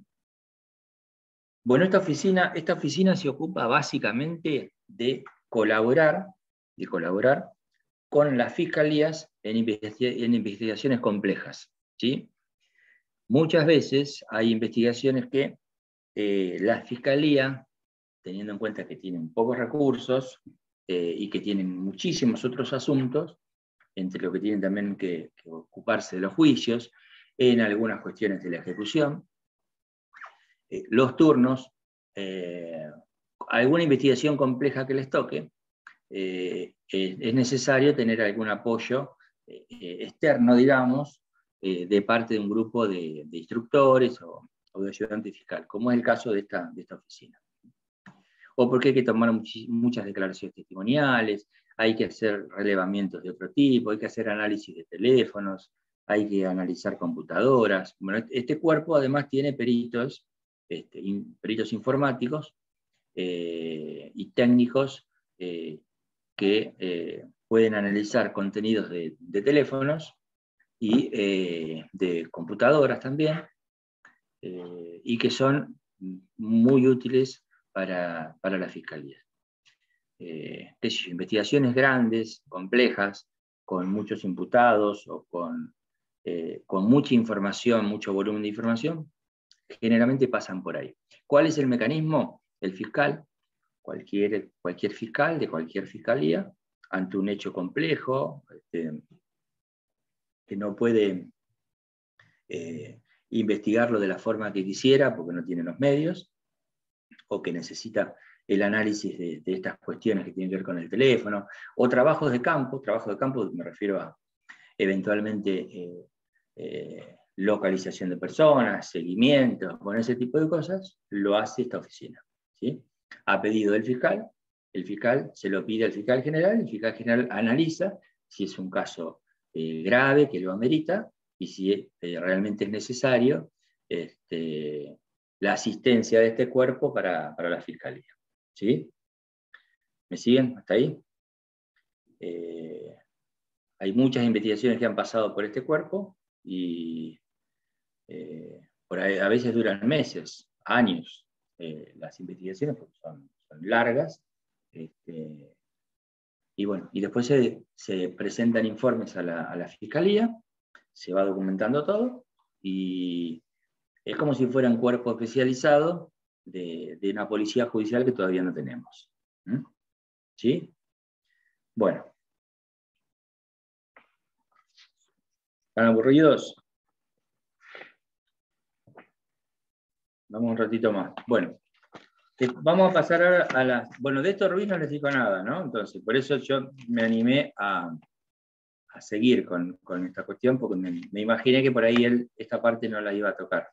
bueno, esta oficina, esta oficina se ocupa básicamente de colaborar, de colaborar con las fiscalías en, investigaciones, en investigaciones complejas. ¿Sí? Muchas veces hay investigaciones que eh, la fiscalía, teniendo en cuenta que tienen pocos recursos eh, y que tienen muchísimos otros asuntos, entre lo que tienen también que, que ocuparse de los juicios, en algunas cuestiones de la ejecución, eh, los turnos, eh, alguna investigación compleja que les toque, eh, es, es necesario tener algún apoyo eh, externo, digamos, eh, de parte de un grupo de, de instructores o, o de ayudante fiscal, como es el caso de esta, de esta oficina. O porque hay que tomar muchas declaraciones testimoniales, hay que hacer relevamientos de otro tipo, hay que hacer análisis de teléfonos, hay que analizar computadoras. Bueno, este cuerpo además tiene peritos, este, in, peritos informáticos eh, y técnicos eh, que eh, pueden analizar contenidos de, de teléfonos y eh, de computadoras también, eh, y que son muy útiles para, para la fiscalía. Eh, investigaciones grandes, complejas, con muchos imputados o con, eh, con mucha información, mucho volumen de información, generalmente pasan por ahí. ¿Cuál es el mecanismo? El fiscal, cualquier, cualquier fiscal de cualquier fiscalía, ante un hecho complejo, este, que no puede eh, investigarlo de la forma que quisiera porque no tiene los medios, o que necesita el análisis de, de estas cuestiones que tienen que ver con el teléfono, o trabajos de campo. Trabajos de campo me refiero a eventualmente eh, eh, localización de personas, seguimientos, bueno, ese tipo de cosas, lo hace esta oficina, ¿sí? A pedido del fiscal, el fiscal se lo pide al fiscal general, el fiscal general analiza si es un caso eh, grave que lo amerita y si eh, realmente es necesario este, la asistencia de este cuerpo para, para la fiscalía, ¿sí? ¿Me siguen hasta ahí? Eh, hay muchas investigaciones que han pasado por este cuerpo y eh, por ahí, a veces duran meses, años, eh, las investigaciones porque son, son largas. Este, y bueno, y después se, se presentan informes a la, a la fiscalía, se va documentando todo y es como si fuera un cuerpo especializado de, de una policía judicial que todavía no tenemos. ¿Mm? ¿Sí? Bueno. ¿Están aburridos? Vamos un ratito más. Bueno, vamos a pasar ahora a las... Bueno, de esto Ruiz no les dijo nada, ¿no? Entonces, por eso yo me animé a, a seguir con, con esta cuestión, porque me, me imaginé que por ahí él esta parte no la iba a tocar.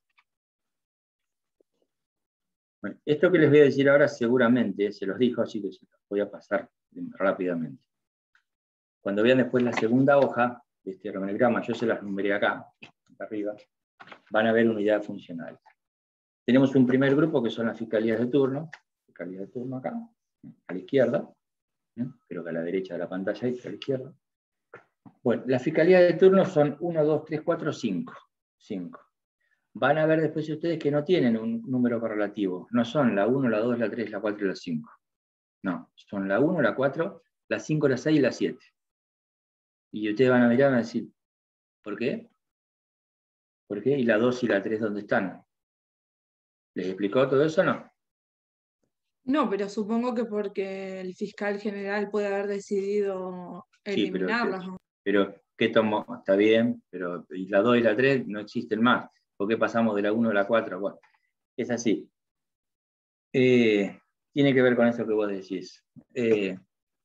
Bueno, esto que les voy a decir ahora seguramente se los dijo, así que se los voy a pasar rápidamente. Cuando vean después la segunda hoja de este organigrama, yo se las numeré acá, acá arriba, van a ver unidad funcional. Tenemos un primer grupo que son las fiscalías de turno, fiscalía de turno acá, a la izquierda, ¿eh? Creo que a la derecha de la pantalla y a la izquierda. Bueno, las fiscalías de turno son uno, dos, tres, cuatro, cinco. cinco. Van a ver después ustedes que no tienen un número correlativo, no son la uno, la dos, la tres, la cuatro y la cinco. No, son la uno, la cuatro, la cinco, la seis y la siete. Y ustedes van a mirar y van a decir, ¿por qué? ¿Por qué? ¿Y la dos y la tres dónde están? ¿Les explicó todo eso o no? No, pero supongo que porque el fiscal general puede haber decidido eliminarlas. Sí, pero, pero ¿qué tomó? Está bien, pero y la dos y la tres no existen más. ¿Por qué pasamos de la uno a la cuatro? Bueno, es así. Eh, tiene que ver con eso que vos decís. Eh,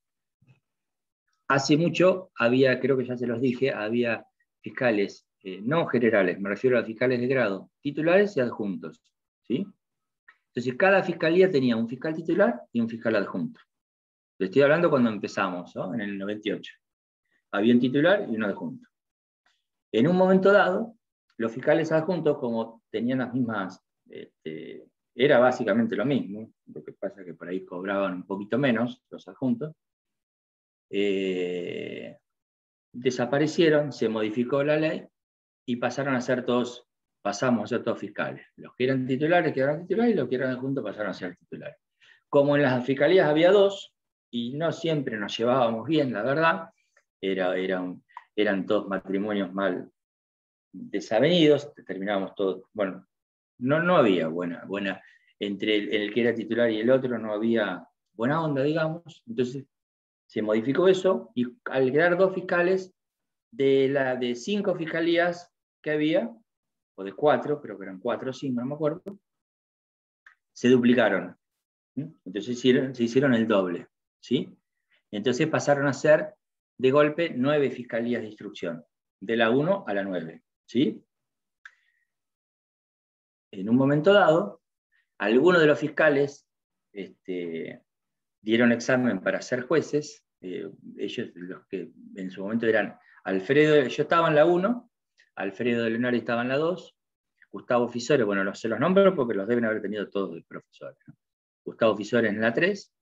hace mucho había, creo que ya se los dije, había fiscales, eh, no generales, me refiero a fiscales de grado, titulares y adjuntos, ¿sí? Entonces, cada fiscalía tenía un fiscal titular y un fiscal adjunto. Le estoy hablando cuando empezamos, ¿no? En el noventa y ocho. Había un titular y un adjunto. En un momento dado, los fiscales adjuntos, como tenían las mismas, este, era básicamente lo mismo, lo que pasa es que por ahí cobraban un poquito menos los adjuntos, eh, desaparecieron, se modificó la ley y pasaron a ser todos, pasamos a ser todos fiscales. Los que eran titulares quedaron titulares y los que eran adjuntos pasaron a ser titulares. Como en las fiscalías había dos, y no siempre nos llevábamos bien, la verdad, era, era un, eran todos matrimonios mal desavenidos, terminábamos todos, bueno, no, no había buena, buena, entre el, el que era titular y el otro no había buena onda, digamos, entonces se modificó eso, y al quedar dos fiscales, de, la, de cinco fiscalías que había, o de cuatro, creo que eran cuatro o cinco, no me acuerdo, se duplicaron. Entonces hicieron, se hicieron el doble, ¿sí? Entonces pasaron a ser, de golpe, nueve fiscalías de instrucción, de la uno a la nueve, ¿sí? En un momento dado, algunos de los fiscales este, dieron examen para ser jueces, eh, ellos, los que en su momento eran Alfredo, yo estaba en la uno, Alfredo de Leonardo estaba en la dos, Gustavo Fisore, bueno, no se los nombro porque los deben haber tenido todos de profesores, ¿no? Gustavo Fisore en la tres.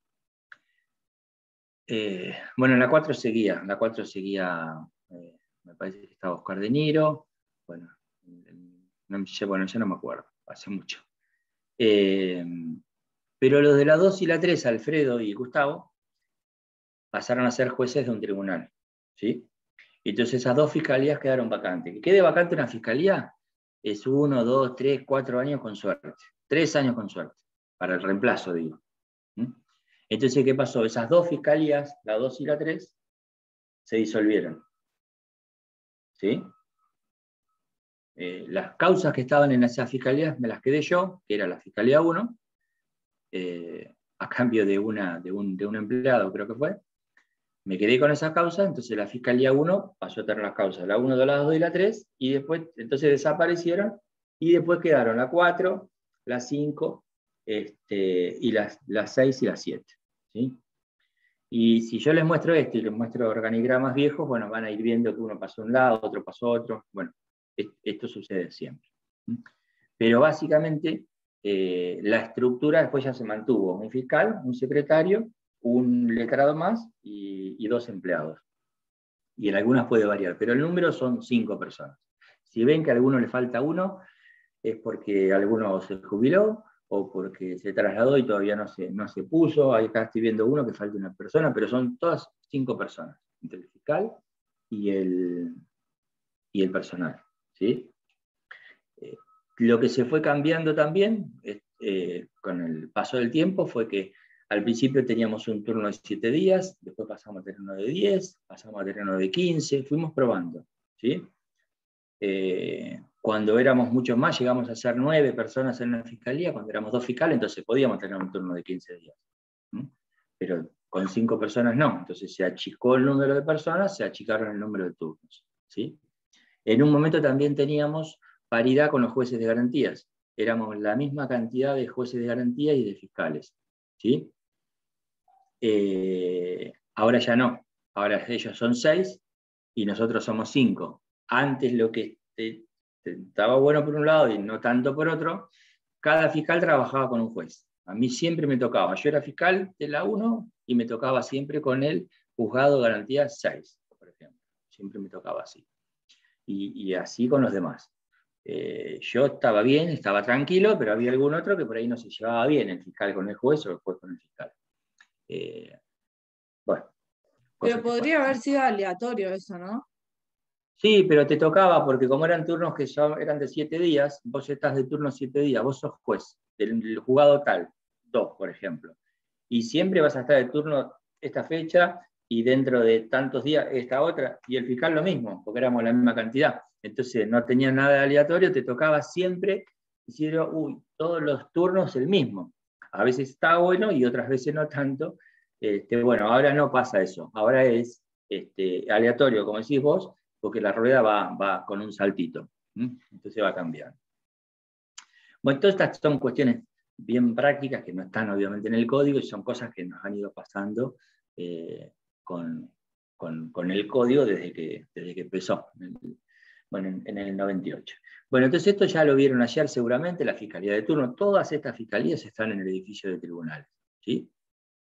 Eh, bueno, en la cuatro seguía, en la cuatro seguía, eh, me parece que estaba Oscar De Niro, bueno, no, bueno, ya no me acuerdo, hace mucho. Eh, pero los de la dos y la tres, Alfredo y Gustavo, pasaron a ser jueces de un tribunal, ¿sí? Entonces esas dos fiscalías quedaron vacantes. Que quede vacante una fiscalía es uno, dos, tres, cuatro años con suerte, tres años con suerte, para el reemplazo, digo. ¿Mm? Entonces, ¿qué pasó? Esas dos fiscalías, la dos y la tres, se disolvieron. ¿Sí? Eh, las causas que estaban en esas fiscalías me las quedé yo, que era la Fiscalía uno, eh, a cambio de, una, de, un, de un empleado, creo que fue. me quedé con esa causa, entonces la Fiscalía uno pasó a tener las causas, la uno, la dos y la tres, y después, entonces desaparecieron, y después quedaron la cuatro, la cinco, este, y las, las seis y las siete. ¿Sí? Y si yo les muestro esto y les muestro organigramas viejos, bueno, van a ir viendo que uno pasó a un lado, otro pasó a otro. Bueno, esto sucede siempre. Pero básicamente eh, la estructura después ya se mantuvo. Un fiscal, un secretario, un letrado más y, y dos empleados. Y en algunas puede variar, pero el número son cinco personas. Si ven que a alguno le falta uno, es porque alguno se jubiló, o porque se trasladó y todavía no se, no se puso. Ahí acá estoy viendo uno que falta una persona, pero son todas cinco personas, entre el fiscal y el, y el personal. ¿Sí? Eh, lo que se fue cambiando también, eh, con el paso del tiempo, fue que al principio teníamos un turno de siete días, después pasamos a tener uno de diez, pasamos a tener uno de quince, fuimos probando. ¿Sí? Eh, cuando éramos muchos más, llegamos a ser nueve personas en la fiscalía, cuando éramos dos fiscales, entonces podíamos tener un turno de quince días. ¿Mm? Pero con cinco personas no, entonces se achicó el número de personas, se achicaron el número de turnos. ¿Sí? En un momento también teníamos paridad con los jueces de garantías, éramos la misma cantidad de jueces de garantía y de fiscales. ¿Sí? Eh, ahora ya no, ahora ellos son seis y nosotros somos cinco. Antes lo que te, te, estaba bueno por un lado y no tanto por otro, cada fiscal trabajaba con un juez. A mí siempre me tocaba, yo era fiscal de la uno y me tocaba siempre con el juzgado de garantía seis, por ejemplo. Siempre me tocaba así. Y, y así con los demás. Eh, yo estaba bien, estaba tranquilo, pero había algún otro que por ahí no se llevaba bien, el fiscal con el juez o el juez con el fiscal. Eh, bueno. Pero podría haber sido aleatorio eso, ¿no? Sí, pero te tocaba, porque como eran turnos que ya eran de siete días, vos estás de turno siete días, vos sos juez, del juzgado tal, dos, por ejemplo. Y siempre vas a estar de turno esta fecha, y dentro de tantos días esta otra, y el fiscal lo mismo, porque éramos la misma cantidad. Entonces no tenía nada de aleatorio, te tocaba siempre, hicieron, uy, todos los turnos el mismo. A veces está bueno y otras veces no tanto. Este, bueno, ahora no pasa eso, ahora es este, aleatorio, como decís vos, porque la rueda va, va con un saltito. ¿Mm? Entonces va a cambiar. Bueno, todas estas son cuestiones bien prácticas que no están obviamente en el código y son cosas que nos han ido pasando eh, con, con, con el código desde que, desde que empezó, en el, bueno, en, en el noventa y ocho. Bueno, entonces esto ya lo vieron ayer seguramente, la Fiscalía de Turno. Todas estas fiscalías están en el edificio de tribunales. ¿Sí?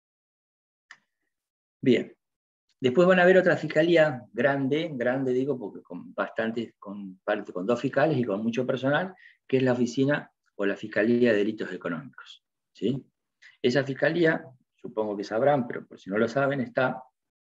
Bien. Después van a haber otra fiscalía grande, grande digo, porque con bastantes, con, con dos fiscales y con mucho personal, que es la oficina o la Fiscalía de Delitos Económicos. ¿Sí? Esa fiscalía, supongo que sabrán, pero por si no lo saben, está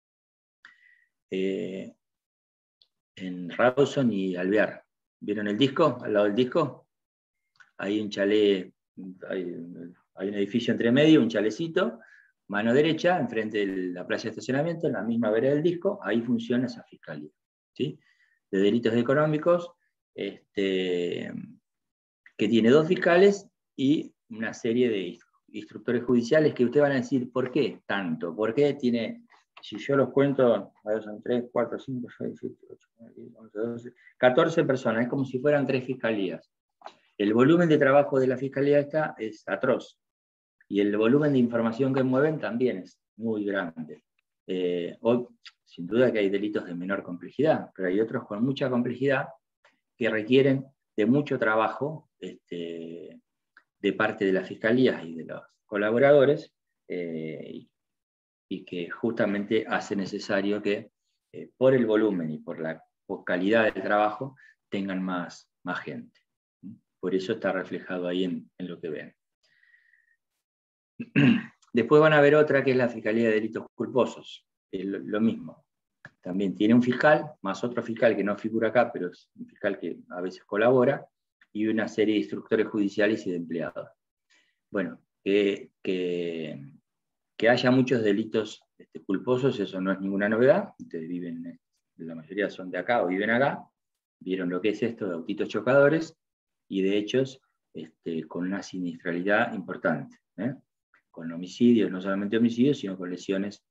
eh, en Rawson y Alvear. ¿Vieron el disco? Al lado del disco, hay un chalet, hay, hay un edificio entre medio, un chalecito, mano derecha, enfrente de la playa de estacionamiento, en la misma vereda del disco, ahí funciona esa fiscalía. ¿Sí? De delitos económicos, este, que tiene dos fiscales y una serie de instructores judiciales que ustedes van a decir, ¿por qué tanto? ¿Por qué tiene, si yo los cuento, a ver, son tres, cuatro, cinco, seis, siete, ocho, nueve, diez, once, doce, catorce personas, es como si fueran tres fiscalías. El volumen de trabajo de la fiscalía esta es atroz. Y el volumen de información que mueven también es muy grande. Eh, hoy, sin duda que hay delitos de menor complejidad, pero hay otros con mucha complejidad que requieren de mucho trabajo este, de parte de las fiscalías y de los colaboradores, eh, y, y que justamente hace necesario que, eh, por el volumen y por la por calidad del trabajo, tengan más, más gente. Por eso está reflejado ahí en, en lo que ven. Después van a ver otra que es la Fiscalía de Delitos Culposos, es lo, lo mismo. También tiene un fiscal, más otro fiscal que no figura acá, pero es un fiscal que a veces colabora, y una serie de instructores judiciales y de empleados. Bueno, que, que, que haya muchos delitos este, culposos, eso no es ninguna novedad. Ustedes viven, la mayoría son de acá o viven acá, vieron lo que es esto de autitos chocadores, y de hechos este, con una siniestralidad importante, ¿eh? Con homicidios, no solamente homicidios, sino con lesiones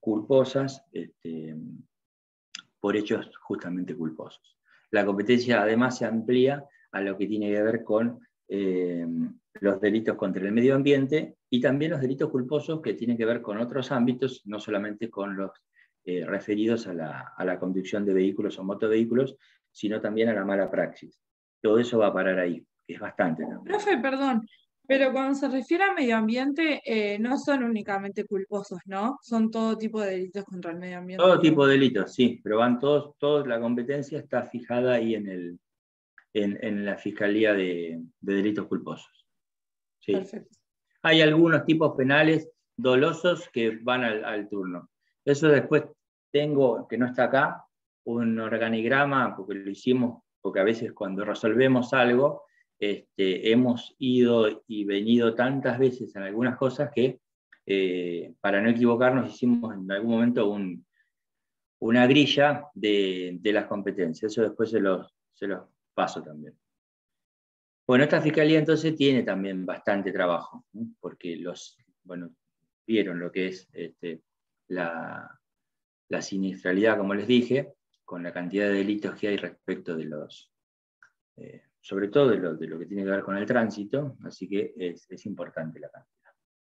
culposas este, por hechos justamente culposos. La competencia además se amplía a lo que tiene que ver con eh, los delitos contra el medio ambiente y también los delitos culposos que tienen que ver con otros ámbitos, no solamente con los eh, referidos a la, a la conducción de vehículos o motovehículos, sino también a la mala praxis. Todo eso va a parar ahí, que es bastante también. Profe, perdón, pero cuando se refiere a medio ambiente, eh, no son únicamente culposos, ¿no? Son todo tipo de delitos contra el medio ambiente. Todo tipo de delitos, sí, pero van todos, todos la competencia está fijada ahí en, el, en, en la Fiscalía de, de Delitos Culposos. Sí. Perfecto. Hay algunos tipos penales dolosos que van al, al turno. Eso después tengo, que no está acá, un organigrama, porque lo hicimos, porque a veces cuando resolvemos algo, este, hemos ido y venido tantas veces en algunas cosas que, eh, para no equivocarnos, hicimos en algún momento un, una grilla de, de las competencias. Eso después se los, se los paso también. Bueno, esta fiscalía entonces tiene también bastante trabajo, ¿no? Porque los, bueno, vieron lo que es este, la, la siniestralidad, como les dije, con la cantidad de delitos que hay respecto de los, eh, sobre todo de lo, de lo que tiene que ver con el tránsito, así que es, es importante la cantidad.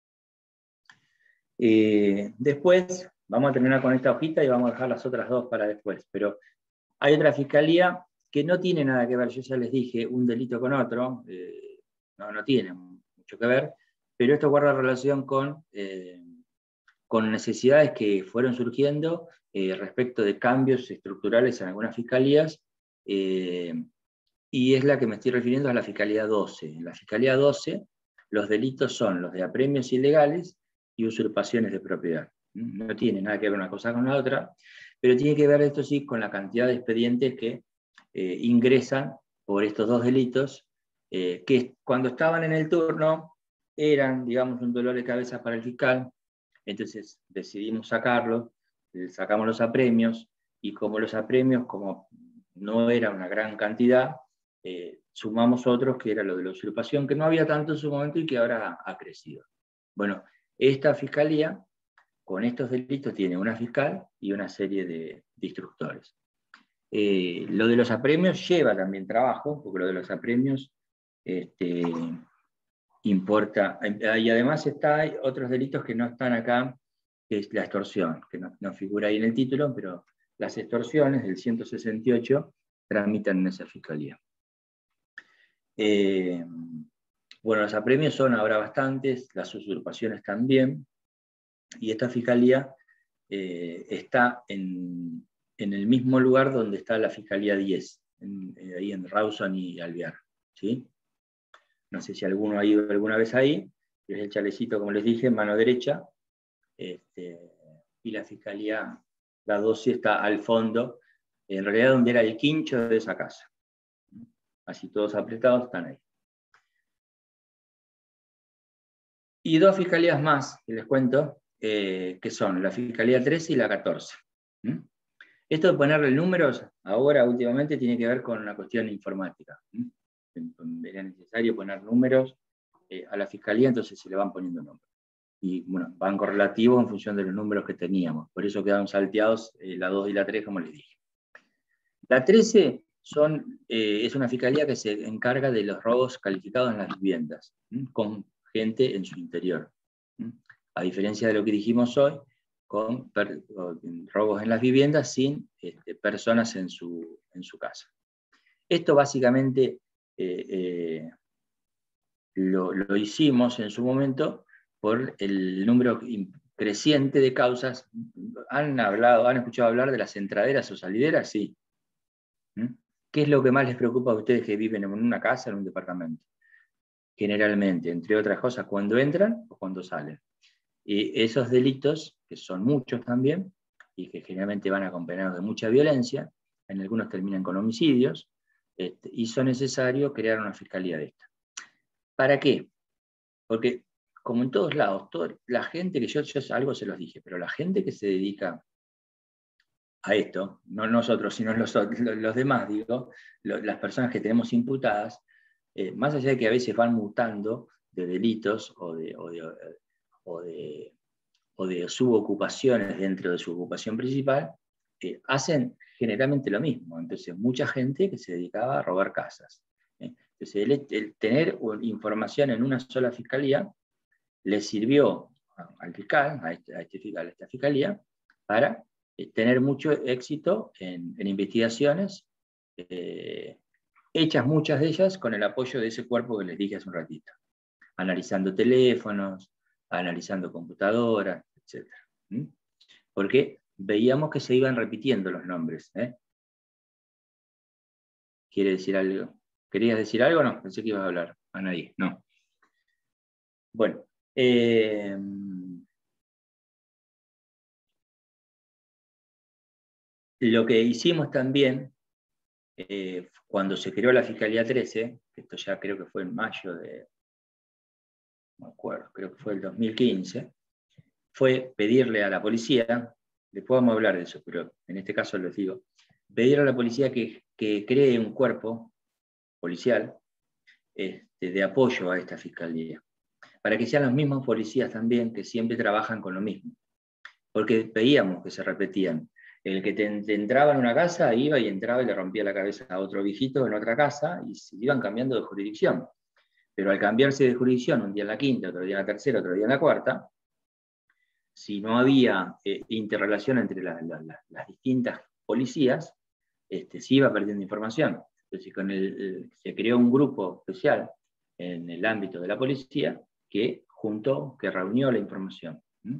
Eh, después, vamos a terminar con esta hojita y vamos a dejar las otras dos para después, pero hay otra fiscalía que no tiene nada que ver, yo ya les dije, un delito con otro, eh, no, no tiene mucho que ver, pero esto guarda relación con, eh, con necesidades que fueron surgiendo eh, respecto de cambios estructurales en algunas fiscalías, eh, y es la que me estoy refiriendo a la Fiscalía doce. En la Fiscalía doce, los delitos son los de apremios ilegales y usurpaciones de propiedad. No tiene nada que ver una cosa con la otra, pero tiene que ver esto sí con la cantidad de expedientes que Eh, ingresan por estos dos delitos, eh, que cuando estaban en el turno eran, digamos, un dolor de cabeza para el fiscal, entonces decidimos sacarlos, eh, sacamos los apremios, y como los apremios, como no era una gran cantidad, eh, sumamos otros que era lo de la usurpación, que no había tanto en su momento y que ahora ha, ha crecido. Bueno, esta fiscalía, con estos delitos, tiene una fiscal y una serie de, de instructores. Eh, lo de los apremios lleva también trabajo, porque lo de los apremios este, importa, y además está, hay otros delitos que no están acá, que es la extorsión, que no, no figura ahí en el título, pero las extorsiones del ciento sesenta y ocho tramitan en esa fiscalía. Eh, bueno, los apremios son ahora bastantes, las usurpaciones también, y esta fiscalía eh, está en... en el mismo lugar donde está la Fiscalía diez, en, ahí en Rawson y Alvear, ¿sí? No sé si alguno ha ido alguna vez ahí, es el chalecito, como les dije, mano derecha, este, y la Fiscalía, la doce, está al fondo, en realidad donde era el quincho de esa casa. Así todos apretados están ahí. Y dos fiscalías más, que les cuento, eh, que son la Fiscalía trece y la catorce. ¿Mm? Esto de ponerle números, ahora últimamente tiene que ver con una cuestión informática. Era necesario poner números eh, a la fiscalía, entonces se le van poniendo nombres. Y bueno, van correlativos en función de los números que teníamos. Por eso quedaron salteados eh, la dos y la tres, como les dije. La trece son, eh, es una fiscalía que se encarga de los robos calificados en las viviendas, ¿sí? Con gente en su interior. ¿Sí? A diferencia de lo que dijimos hoy, con per, robos en las viviendas sin este, personas en su, en su casa. Esto básicamente eh, eh, lo, lo hicimos en su momento por el número creciente de causas. ¿Han hablado, han escuchado hablar de las entraderas o salideras? Sí. ¿Mm? ¿Qué es lo que más les preocupa a ustedes que viven en una casa, en un departamento? Generalmente, entre otras cosas, cuando entran o cuando salen. Y esos delitos, que son muchos también, y que generalmente van acompañados de mucha violencia, en algunos terminan con homicidios, este, hizo necesario crear una fiscalía de esta. ¿Para qué? Porque, como en todos lados, todo, la gente que yo, yo algo se los dije, pero la gente que se dedica a esto, no nosotros, sino los, los demás, digo, los, las personas que tenemos imputadas, eh, más allá de que a veces van mutando de delitos o de, o de, o de o de subocupaciones dentro de su ocupación principal, eh, hacen generalmente lo mismo. Entonces, mucha gente que se dedicaba a robar casas. ¿eh? Entonces, el, el tener información en una sola fiscalía le sirvió al fiscal, a este, a este fiscal, a esta fiscalía, para eh, tener mucho éxito en, en investigaciones, eh, hechas muchas de ellas con el apoyo de ese cuerpo que les dije hace un ratito, analizando teléfonos, analizando computadoras, etcétera. ¿Mm? Porque veíamos que se iban repitiendo los nombres. ¿eh? ¿Quiere decir algo? ¿Querías decir algo? No, pensé que ibas a hablar. Anaí, no. Bueno. Eh, lo que hicimos también, eh, cuando se creó la Fiscalía trece, esto ya creo que fue en mayo de, no me acuerdo, creo que fue el dos mil quince, fue pedirle a la policía, después vamos a hablar de eso, pero en este caso les digo, pedir a la policía que, que cree un cuerpo policial este, de apoyo a esta fiscalía, para que sean los mismos policías también que siempre trabajan con lo mismo, porque veíamos que se repetían. El que te, te entraba en una casa iba y entraba y le rompía la cabeza a otro viejito en otra casa y se iban cambiando de jurisdicción. Pero al cambiarse de jurisdicción, un día en la quinta, otro día en la tercera, otro día en la cuarta, si no había eh, interrelación entre la, la, la, las distintas policías, este, se iba perdiendo información. Entonces con el, el, se creó un grupo especial en el ámbito de la policía que juntó, que reunió la información. ¿Mm?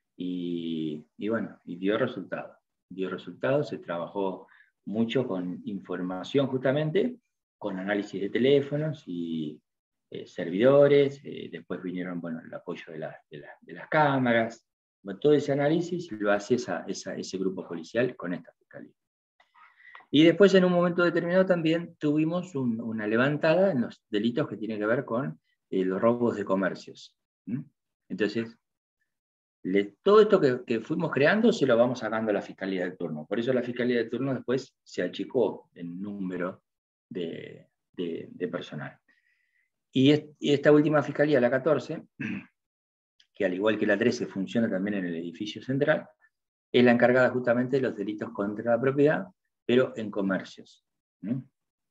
Y, y bueno, y dio resultados. Dio resultados, se trabajó mucho con información justamente, con análisis de teléfonos y eh, servidores, eh, después vinieron bueno, el apoyo de, la, de, la, de las cámaras, bueno, todo ese análisis lo hacía esa, esa, ese grupo policial con esta fiscalía. Y después en un momento determinado también tuvimos un, una levantada en los delitos que tienen que ver con eh, los robos de comercios. ¿Mm? Entonces, Le, todo esto que, que fuimos creando se lo vamos sacando a la Fiscalía de turno. Por eso la Fiscalía de turno después se achicó en número de, de, de personal. Y, es, y esta última Fiscalía, la catorce, que al igual que la trece funciona también en el edificio central, es la encargada justamente de los delitos contra la propiedad, pero en comercios. ¿Mm?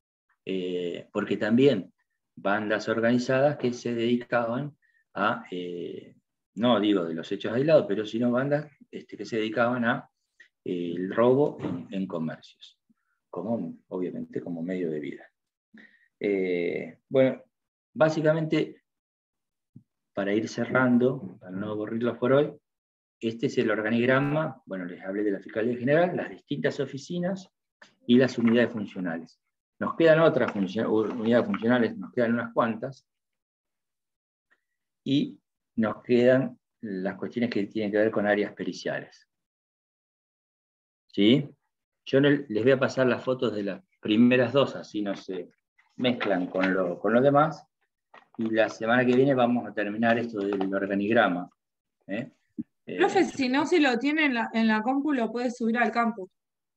Eh, porque también bandas organizadas que se dedicaban a... Eh, no digo de los hechos aislados, pero sino bandas este, que se dedicaban a eh, el robo en, en comercios, como, obviamente como medio de vida. Eh, bueno, básicamente, para ir cerrando, para no aburrirlos por hoy, este es el organigrama, bueno, les hablé de la Fiscalía General, las distintas oficinas y las unidades funcionales. Nos quedan otras funcio- unidades funcionales, nos quedan unas cuantas, y nos quedan las cuestiones que tienen que ver con áreas periciales. ¿Sí? Yo les voy a pasar las fotos de las primeras dos, así no se mezclan con lo, con lo demás, y la semana que viene vamos a terminar esto del organigrama. ¿eh? Profe, Eh, si no, si lo tiene en la, en la compu, lo puede subir al campus.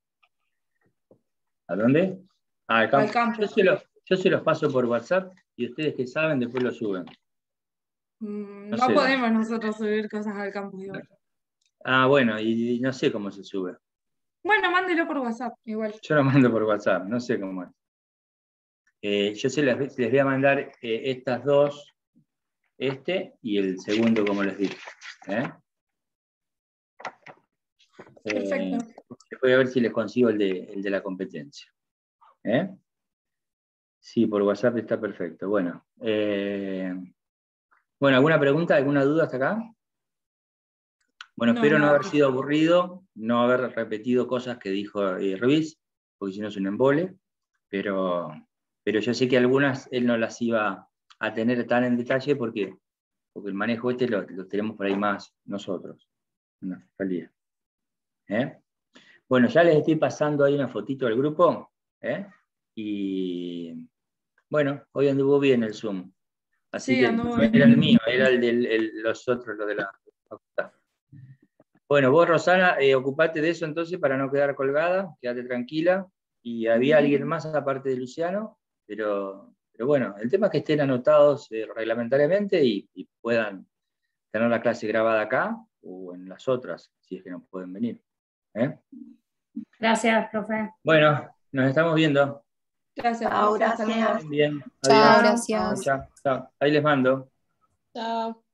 ¿A dónde? Ah, al campo. Al campus. Yo se, los, yo se los paso por WhatsApp, y ustedes que saben, después lo suben. Mm, No No sé. podemos nosotros subir cosas al campus igual. Ah, bueno, y, y no sé cómo se sube. Bueno, mándelo por WhatsApp, igual. Yo lo mando por WhatsApp, no sé cómo es. Eh, yo se les, les voy a mandar eh, estas dos, este y el segundo, como les dije. ¿eh? Perfecto. Eh, voy a ver si les consigo el de, el de la competencia. ¿eh? Sí, por WhatsApp está perfecto. Bueno, eh, bueno, ¿alguna pregunta, alguna duda hasta acá? Bueno, No, espero no nada. haber sido aburrido, no haber repetido cosas que dijo eh, Ruiz, porque si no es un embole, pero, pero yo sé que algunas él no las iba a tener tan en detalle porque, porque el manejo este lo, lo tenemos por ahí más nosotros, en la fiscalía. ¿Eh? Bueno, ya les estoy pasando ahí una fotito al grupo, ¿eh? Y bueno, hoy anduvo bien el Zoom, así Sí, que anduvo no bien. era el mío, era el de los otros, lo de la facultad. Bueno, vos, Rosana, eh, ocupate de eso entonces para no quedar colgada, quédate tranquila. Y había alguien más aparte de Luciano, pero, pero bueno, el tema es que estén anotados eh, reglamentariamente y, y puedan tener la clase grabada acá o en las otras, si es que no pueden venir. ¿eh? Gracias, profe. Bueno, nos estamos viendo. Gracias, Chao, profe, hasta luego. gracias. Bien, Chao, adiós. gracias. Chao, chao. Ahí les mando. Chao.